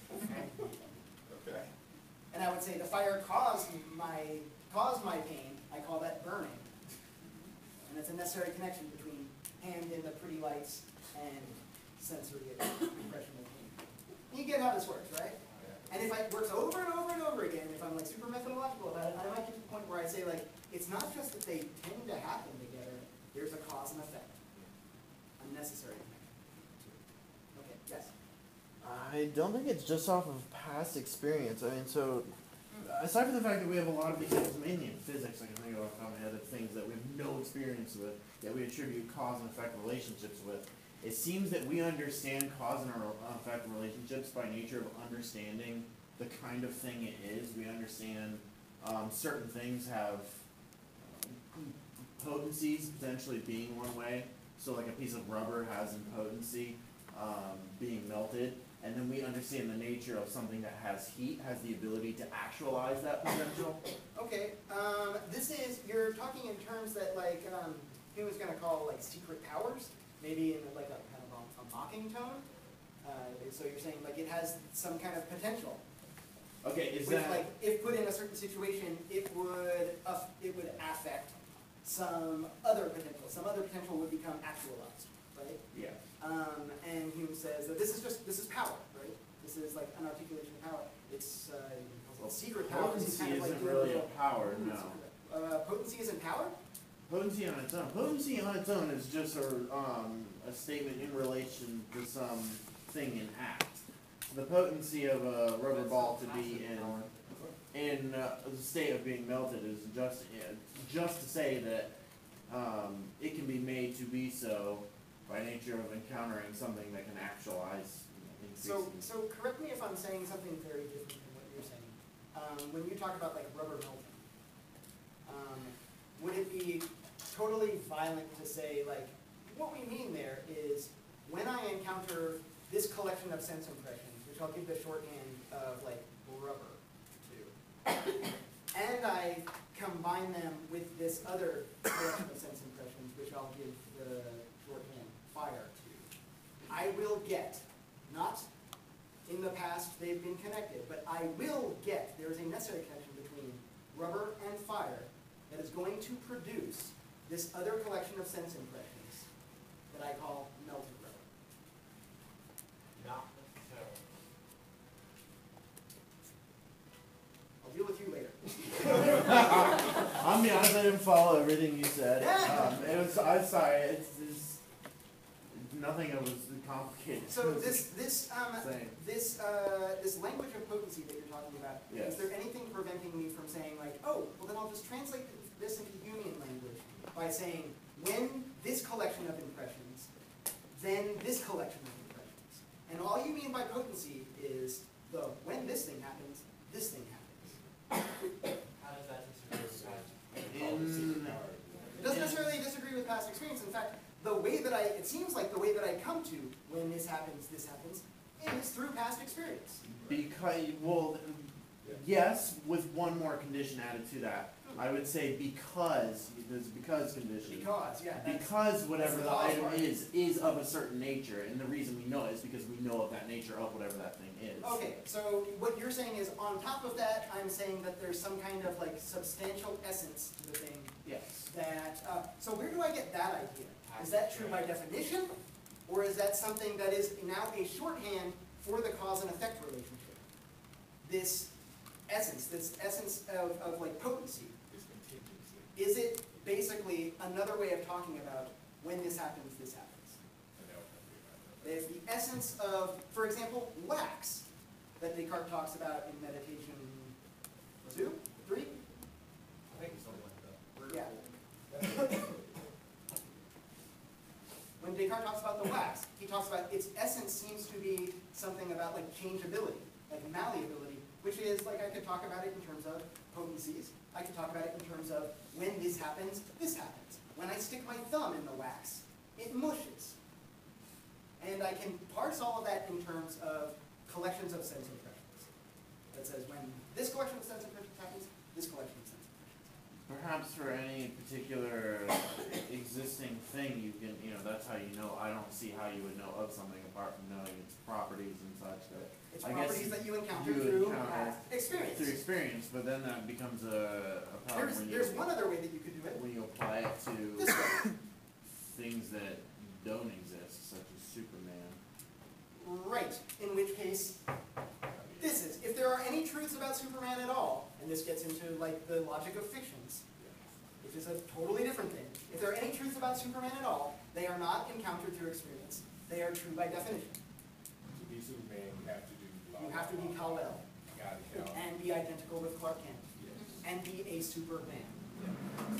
Okay. And I would say the fire caused my caused my pain, I call that burning. And it's a necessary connection between hand in the pretty lights and sensory impression of pain. You get how this works, right? And if it works over and over and over again, if I'm like super methodological about it, I might get to the point where I say like, it's not just that they tend to happen together, there's a cause and effect. A necessary connection. Okay, yes? I don't think it's just off of past experience. I mean, so aside from the fact that we have a lot of examples, mainly in physics, I can think of off the top of my head, of things that we have no experience with, that we attribute cause and effect relationships with. It seems that we understand cause and effect relationships by nature of understanding the kind of thing it is. We understand um, certain things have um, potencies potentially being one way. So like a piece of rubber has impotency um, being melted. And then we understand the nature of something that has heat, has the ability to actualize that potential. Okay, um, this is, you're talking in terms that like, um, Hume was gonna call like secret powers, maybe in like a kind of a, a mocking tone. Uh, so you're saying like it has some kind of potential. Okay, is With that... like, if put in a certain situation, it would, aff- it would affect some other potential. Some other potential would become actualized, right? Yeah. Um, and Hume says that this is just, this is power, right? This is like an articulation of power. It's, uh, well, secret power. Is Potency kind of like isn't doing really a little- power, no. Uh, potency isn't power? Potency on its own. Potency on its own is just a, um, a statement in relation to some thing in act. The potency of a rubber ball to be in in uh, the state of being melted is just uh, just to say that um, it can be made to be so by nature of encountering something that can actualize. You know, So, so correct me if I'm saying something very different from what you're saying. Um, when you talk about like rubber melting, um, would it be totally violent to say like, what we mean there is when I encounter this collection of sense impressions, which I'll give the shorthand of like rubber to, and I combine them with this other collection of sense impressions, which I'll give the shorthand fire to, I will get, not in the past they've been connected, but I will get, there is a necessary connection between rubber and fire that is going to produce this other collection of sense impressions that I call melted rubber. Not necessarily. I'll deal with you later. I'll be honest, I didn't follow everything you said. Yeah. Um, it was, I'm sorry, it's, it's nothing that was complicated. So this, this, um, Same. this, uh, this language of potency that you're talking about, Yes. is there anything preventing me from saying like, oh, well then I'll just translate this into Humean language by saying, when this collection of impressions, then this collection of impressions. And all you mean by potency is the, when this thing happens, this thing happens. How does that disagree with past? In, It doesn't necessarily disagree with past experience. In fact, the way that I, it seems like the way that I come to when this happens, this happens, is through past experience. because, well, yes, with one more condition added to that. I would say because, there's a because condition. Because, yeah, that's, Because whatever that's the the law item part. is, is of a certain nature, and the reason we know it is because we know of that nature of whatever that thing is. okay, so what you're saying is on top of that, I'm saying that there's some kind of like substantial essence to the thing Yes. that, uh, so where do I get that idea? Is that true by definition? Or is that something that is now a shorthand for the cause and effect relationship? This essence, this essence of, of like potency. It's contingency. Is it basically another way of talking about when this happens, this happens? And they'll come to you about that. It's the essence of, for example, wax that Descartes talks about in meditation two, three? I think something like that. Yeah. When Descartes talks about the wax, he talks about its essence seems to be something about like changeability, like malleability, which is like I could talk about it in terms of potencies. I could talk about it in terms of when this happens, this happens. When I stick my thumb in the wax, it mushes. And I can parse all of that in terms of collections of sense impressions. That says when this collection of sense impressions happens, this collection of sense impressions happens. Perhaps for any particular existing thing, you can, you know, that's how you know. I don't see how you would know of something apart from knowing its properties and such. That It's I guess properties that you encounter you through encounter experience. through experience, but then that becomes a, a problem There's, when you there's one other way that you could do it. when you apply it to This way. things that don't exist, such as Superman. Right, in which case, this is, if there are any truths about Superman at all, and this gets into like the logic of fictions, which is a totally different thing. If there are any truths about Superman at all, they are not encountered through experience. They are true by definition. To be Superman, you have to do. blah, You have to blah, be blah. Kal-El, Got it, Kal. and be identical with Clark Kent, Yes. and be a Superman. Yeah.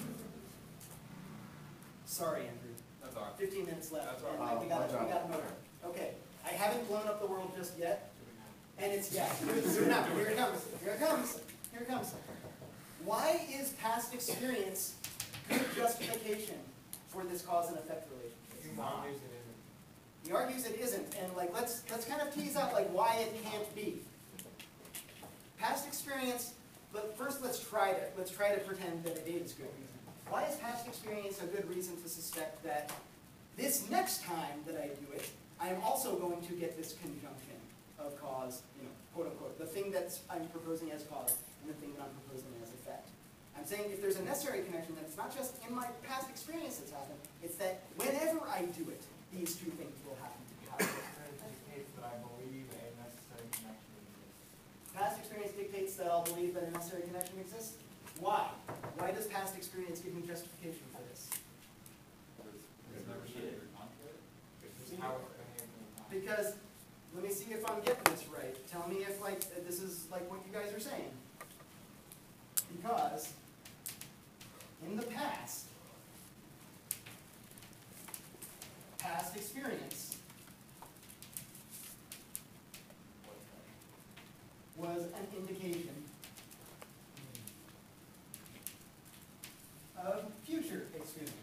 Sorry, Andrew. That's all right. Fifteen minutes left, That's all and right. like, we got, I'll- I'll we got a motor. Okay, I haven't blown up the world just yet. And it's, yeah, soon after, here it comes, here it comes, here it comes. Why is past experience good justification for this cause and effect relationship? Hume argues it isn't. He argues it isn't, and like, let's, let's kind of tease out like why it can't be. Past experience, but first let's try to, let's try to pretend that it is good reason. Why is past experience a good reason to suspect that this next time that I do it, I am also going to get this conjunction of cause, you know, quote unquote, the thing that I'm proposing as cause and the thing that I'm proposing as effect. I'm saying if there's a necessary connection, that it's not just in my past experience that's happened, it's that whenever I do it, these two things will happen Past together. experience dictates that I believe a necessary connection exists. Past experience dictates that I'll believe that a necessary connection exists. Why? Why does past experience give me justification for this? It's never shared or contrary. This is how it's been handled in the past. Because, let me see if I'm getting this right. Tell me if like, uh, this is like what you guys are saying. Because, in the past, past experience was an indication of future experience.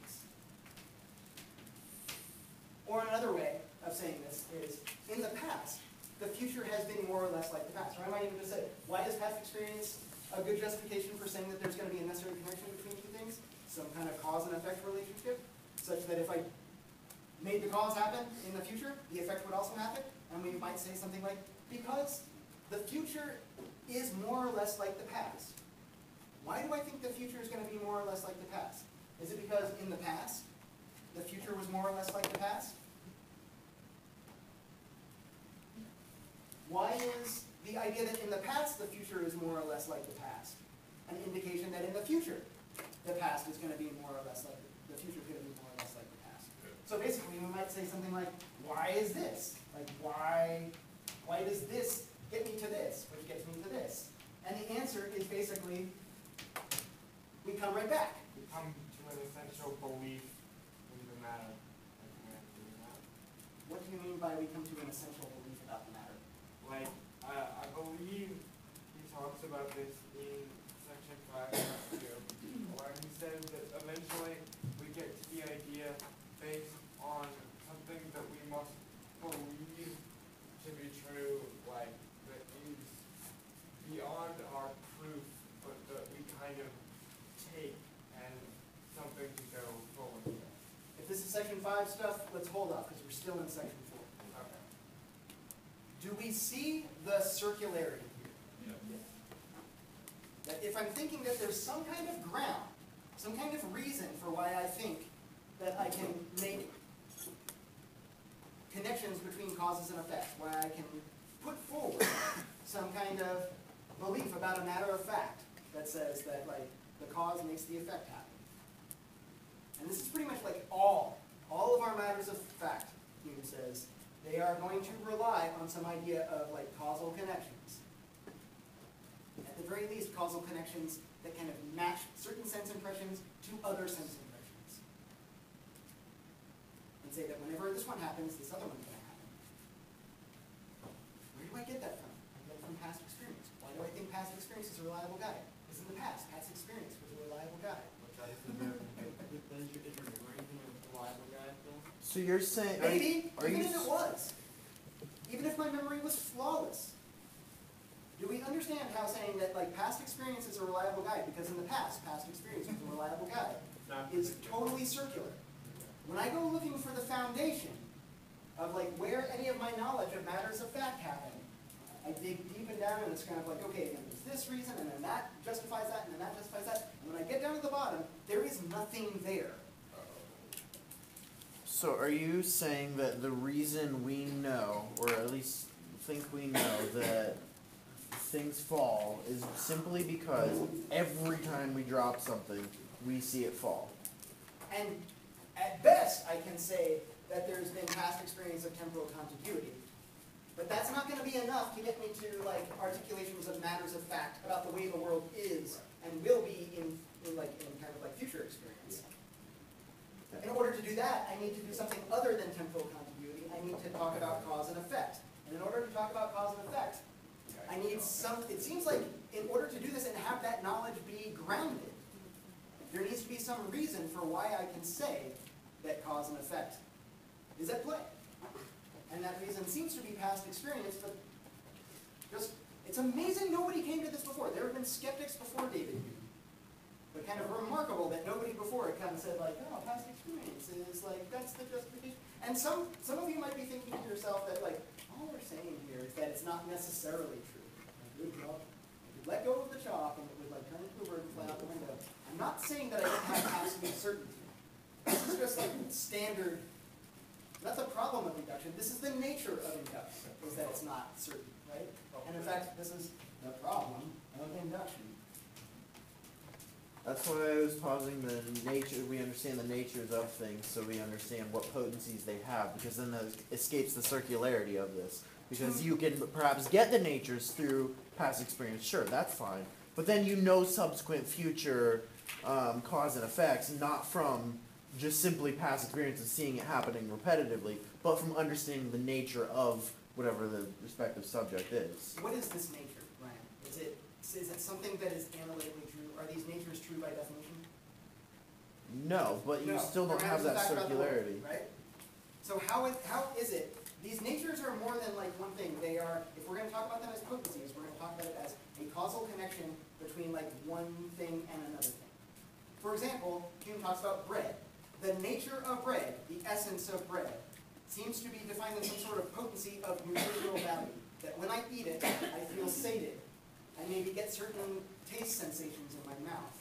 Or another way of saying this is, in the past, the future has been more or less like the past. Or I might even just say, why is past experience a good justification for saying that there's going to be a necessary connection between two things? Some kind of cause and effect relationship, such that if I made the cause happen in the future, the effect would also happen. And we might say something like, because the future is more or less like the past. Why do I think the future is going to be more or less like the past? Is it because in the past, the future was more or less like the past? Why is the idea that in the past the future is more or less like the past an indication that in the future the past is going to be more or less like the, the future is going to be more or less like the past? So basically, we might say something like, "Why is this? Like, why? Why does this get me to this, which gets me to this?" And the answer is basically, we come right back. We come to an essential belief in the matter. Like, we have to do that. What do you mean by we come to an essential belief about the matter? Like, uh, I believe he talks about this in section five, where he says that eventually we get to the idea based on something that we must believe to be true, like, that is beyond our hold off because we're still in section four. Okay. Do we see the circularity here? That if I'm thinking that there's some kind of ground, some kind of reason for why I think that I can make connections between causes and effects, why I can put forward some kind of belief about a matter of fact that says that like the cause makes the effect happen. And this is pretty much like all, all of our matters of fact, Hume says, they are going to rely on some idea of like causal connections. At the very least, causal connections that kind of match certain sense impressions to other sense impressions. And say that whenever this one happens, this other one's going to happen. Where do I get that from? I get it from past experience. Why do I think past experience is a reliable guide? Because in the past, past experience was a reliable guide. So you're saying, are Maybe, you, are even you, if it was. Even if my memory was flawless. Do we understand how saying that like past experience is a reliable guide, because in the past, past experience was a reliable guide, is totally circular. When I go looking for the foundation of like where any of my knowledge of matters of fact happen, I dig deep and down and it's kind of like, okay, then there's this reason and then that justifies that and then that justifies that. And when I get down to the bottom, there is nothing there. so are you saying that the reason we know, or at least think we know, that things fall is simply because every time we drop something, we see it fall? And at best, I can say that there's been past experience of temporal contiguity. But that's not going to be enough to get me to like articulations of matters of fact about the way the world is and will be in, in like in kind of like future experience. In order to do that, I need to do something other than temporal contiguity. I need to talk about cause and effect. And in order to talk about cause and effect, I need some, it seems like in order to do this and have that knowledge be grounded, there needs to be some reason for why I can say that cause and effect is at play. And that reason seems to be past experience, but just, it's amazing nobody came to this before. There have been skeptics before David Hume. But kind of remarkable that nobody before it kind of said like, oh, past experience is like, that's the justification. And some, some of you might be thinking to yourself that like, all we're saying here is that it's not necessarily true. Like, you could let go of the chalk and it would like turn into a bird and fly out the window. I'm not saying that I don't have absolute certainty. This is just like standard, not the problem of induction, this is the nature of induction, is that it's not certain, right? And in fact, this is the problem of induction. That's why I was pausing the nature, we understand the natures of things, so we understand what potencies they have, because then that escapes the circularity of this. Because you can perhaps get the natures through past experience, sure, that's fine. But then you know subsequent future um, cause and effects, not from just simply past experience and seeing it happening repetitively, but from understanding the nature of whatever the respective subject is. What is this nature, Ryan? Is it, is it something that is analytically true? Are these natures true by definition? No, but you No, still don't they're have that matters of fact about the world, circularity. right? So how is, how is it, these natures are more than like one thing. They are, if we're going to talk about them as potencies, we're going to talk about it as a causal connection between like one thing and another thing. For example, Hume talks about bread. The nature of bread, the essence of bread, seems to be defined in some sort of potency of nutritional value. That when I eat it, I feel sated. I maybe get certain taste sensations in my mouth.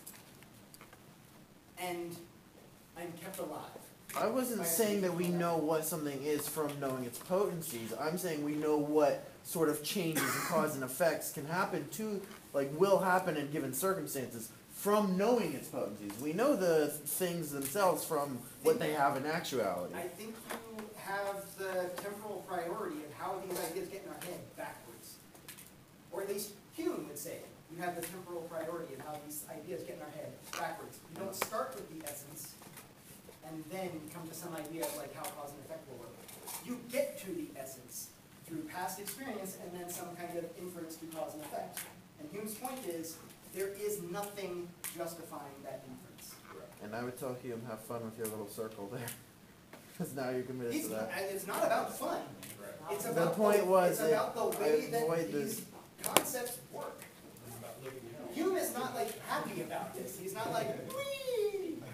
And I'm kept alive. I wasn't saying that we know what something is from knowing its potencies. I'm saying we know what sort of changes and cause and effects can happen to, like, will happen in given circumstances from knowing its potencies. We know the things themselves from what they have in actuality. I think you have the temporal priority of how these ideas get in our head backwards. Or at least Hume would say you have the temporal priority of how these ideas get in our head backwards. You don't start with the essence and then come to some idea of like how cause and effect will work. You get to the essence through past experience and then some kind of inference to cause and effect. And Hume's point is there is nothing justifying that inference. And I would tell Hume, have fun with your little circle there. Because now you're committed It's, to that. and it's not about fun. Right. It's The about point was it's that about the way I that avoid these this- concepts work. It's about living it out. Hume is not like happy about this. He's not like, wee!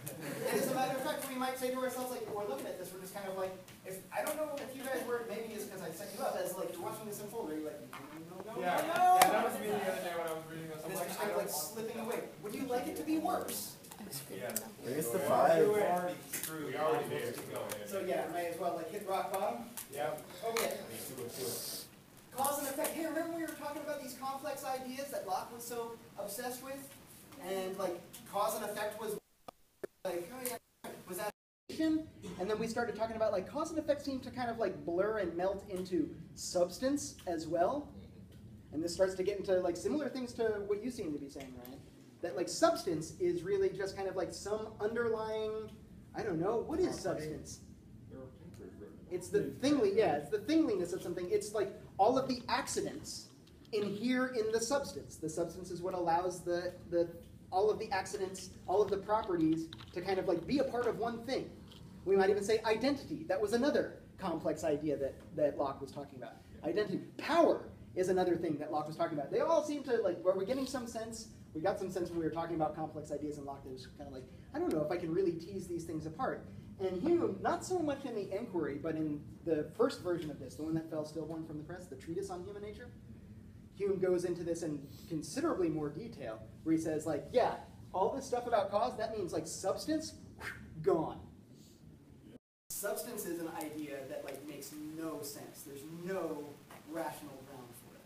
And as a matter of fact, we might say to ourselves, like, we're looking at this, we're just kind of like, if I don't know if you guys were, maybe it's because I set you up as like you're watching this unfold, are you like, no, no, no, Yeah, no, yeah, no. that was me the other day when I was reading this. And I'm it's like, just I kind of don't like want slipping that. away. Would you like it to be worse? Yeah. Bring us the We five. We're already screwed. We already Might as well did. keep going. So yeah, might as well like hit rock bottom. Yep. Okay. Do it, do it. Cause and effect. Hey, remember we were talking about these complex ideas that Locke was so obsessed with? And like cause and effect was like, oh yeah, was that and then we started talking about like cause and effect seem to kind of like blur and melt into substance as well. And this starts to get into like similar things to what you seem to be saying, Ryan. That like substance is really just kind of like some underlying, I don't know, what is substance? It's the thingly, yeah, it's the thingliness of something. It's like all of the accidents inhere in the substance. The substance is what allows the, the all of the accidents, all of the properties to kind of like be a part of one thing. We might even say identity. That was another complex idea that, that Locke was talking about. Identity. Power is another thing that Locke was talking about. They all seem to, like, where we're getting some sense, we got some sense when we were talking about complex ideas in Locke that was kind of like, I don't know if I can really tease these things apart. And Hume, not so much in the Enquiry, but in the first version of this, the one that fell stillborn from the press, the treatise on human nature, Hume goes into this in considerably more detail, where he says, like, yeah, all this stuff about cause, that means, like, substance, gone. Substance is an idea that, like, makes no sense. There's no rational ground for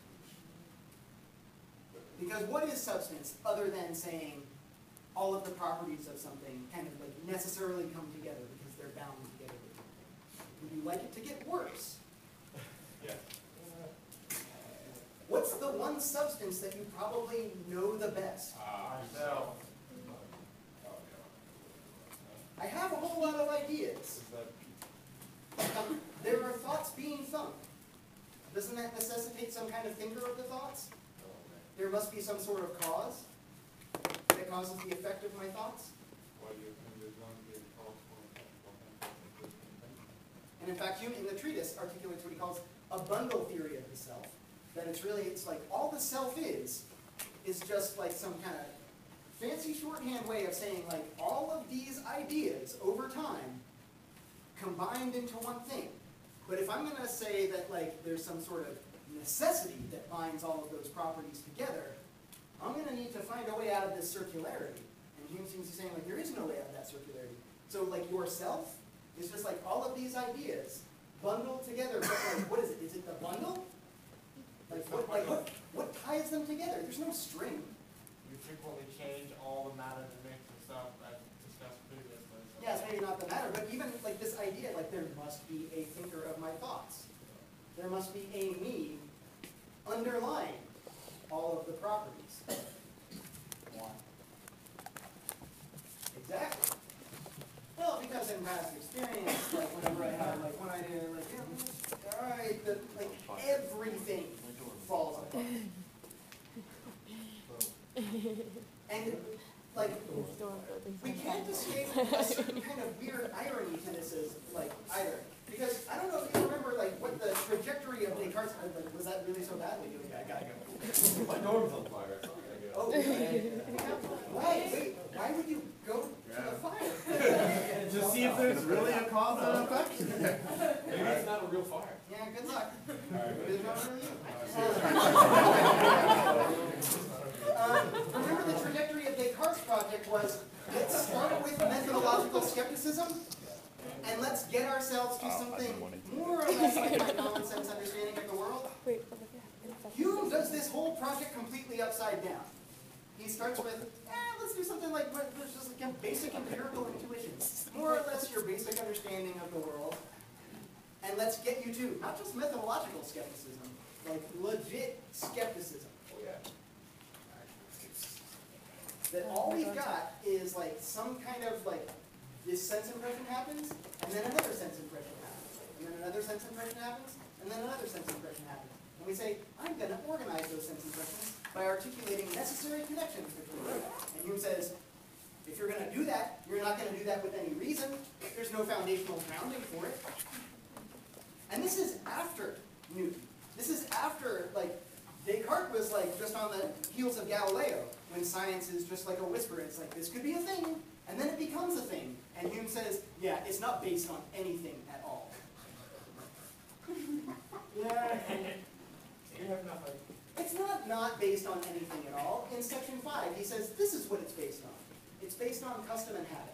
it. Because what is substance other than saying all of the properties of something kind of, like, necessarily come together because they're bound together with something? Would you like it to get worse? Yeah. What's the one substance that you probably know the best? Ah, So, I have a whole lot of ideas. Is that Um, there are thoughts being thunk. Doesn't that necessitate some kind of thinker of the thoughts? There must be some sort of cause that causes the effect of my thoughts. why you think there's going to be a call for And in fact, Hume in the treatise articulates what he calls a bundle theory of the self. That it's really, it's like all the self is, is just like some kind of fancy shorthand way of saying like all of these ideas over time combined into one thing. But if I'm going to say that like there's some sort of necessity that binds all of those properties together, I'm going to need to find a way out of this circularity. And Hume seems to be saying like there is no way out of that circularity. So like yourself is just like all of these ideas bundled together. But like what is it? Is it the bundle? Like what, like what, what ties them together? There's no string. you frequently change all the matter that makes the stuff as discussed previously. So Yeah, it's maybe not the matter, but even like this idea, like there must be a thinker of my thoughts. There must be a me underlying all of the properties. Why? Exactly. Well, because in past experience, like whenever I have like one idea, like, yeah, all right, the, like everything falls apart. And like we can't escape a certain kind of weird irony to this is like either. Because I don't know if you remember like what the trajectory of Descartes like, was that really so badly doing that guy go? My door was on fire. It's okay, I guess. Oh, really? Why? Wait, why would you go to the fire? Just see if there's really a cause and effect. maybe it's not a real fire. Yeah, good luck. All right, Good but- luck for you. Um, remember the trajectory of Descartes' project was let's start with methodological skepticism and let's get ourselves to something more or less like a common sense understanding of the world. Hume does this whole project completely upside down. He starts with, eh, let's do something like what- let's just like a basic empirical intuition, more or less your basic understanding of the world, and let's get you to not just methodological skepticism, like legit skepticism. Oh, yeah. That all we've got is like some kind of like this sense impression happens, and then another sense impression happens, and then another sense impression happens, and then another sense impression happens. And we say, I'm going to organize those sense impressions by articulating necessary connections between them. And Hume says, if you're going to do that, you're not going to do that with any reason. There's no foundational grounding for it. And this is after Newton. This is after, like, Descartes was like just on the heels of Galileo, when science is just like a whisper. It's like, this could be a thing, And then it becomes a thing. And Hume says, yeah, it's not based on anything at all. Yeah. You have nothing. It's not not based on anything at all. In section five, he says this is what it's based on. It's based on custom and habit.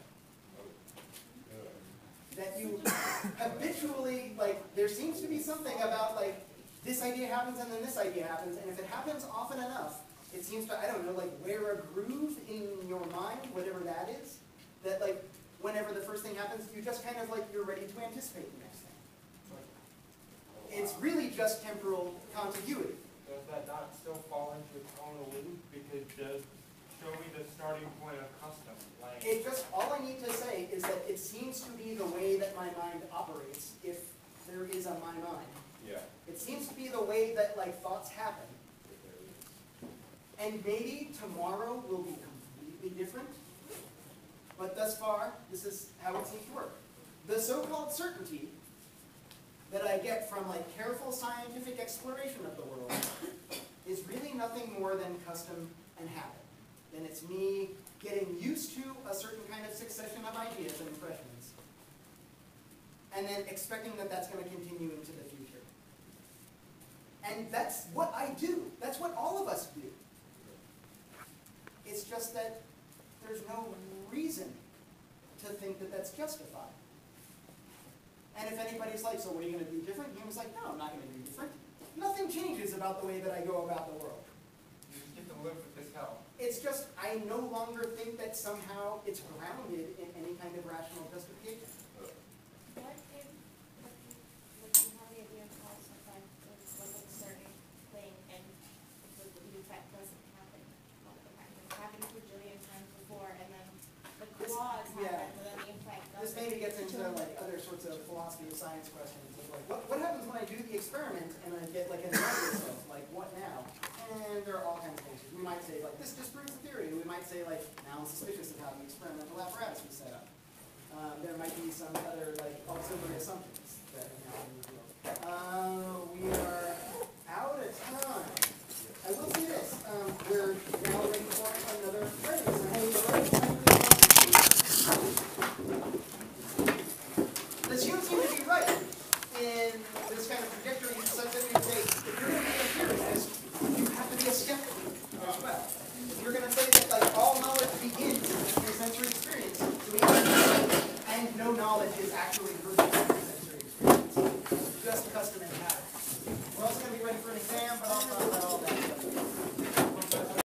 That you habitually, like, there seems to be something about, like, this idea happens and then this idea happens, and if it happens often enough, it seems to, I don't know, like, wear a groove in your mind, whatever that is, that, like, whenever the first thing happens, you just kind of, like, you're ready to anticipate the next thing. It's really just temporal contiguity. Does that not still fall into its own loop? Because does show me the starting point of custom? Like, It just, all I need to say is that it seems to be the way that my mind operates, if there is a my mind. Yeah. It seems to be the way that, like, thoughts happen. And maybe tomorrow will be completely different. But thus far, this is how it seems to work. The so-called certainty that I get from, like, careful scientific exploration of the world is really nothing more than custom and habit. Then it's me getting used to a certain kind of succession of ideas and impressions, and then expecting that that's going to continue into the future. And that's what I do. That's what all of us do. It's just that there's no reason to think that that's justified. And if anybody's like, so what are you going to do different? Hume's like, no, I'm not going to do different. Nothing changes about the way that I go about the world. you just get to live with this hell. It's just, I no longer think that somehow it's grounded in any kind of rational justification. What if, like, you, like, you have the idea of cause and effect, it's like a certain thing, and the, the effect doesn't happen all the time. It's happened a bajillion times before, and then the This- cause yeah. happens, and then the effect doesn't. This maybe gets into like other sorts of philosophy of science questions. Of like, what, what happens when I do the experiment and I get like an analysis of like, what now? And there are all kinds of things. We might say like, this disproves the theory. We might say like, now I'm suspicious of how the experimental apparatus was set up. Um, there might be some other like auxiliary assumptions that have now been revealed.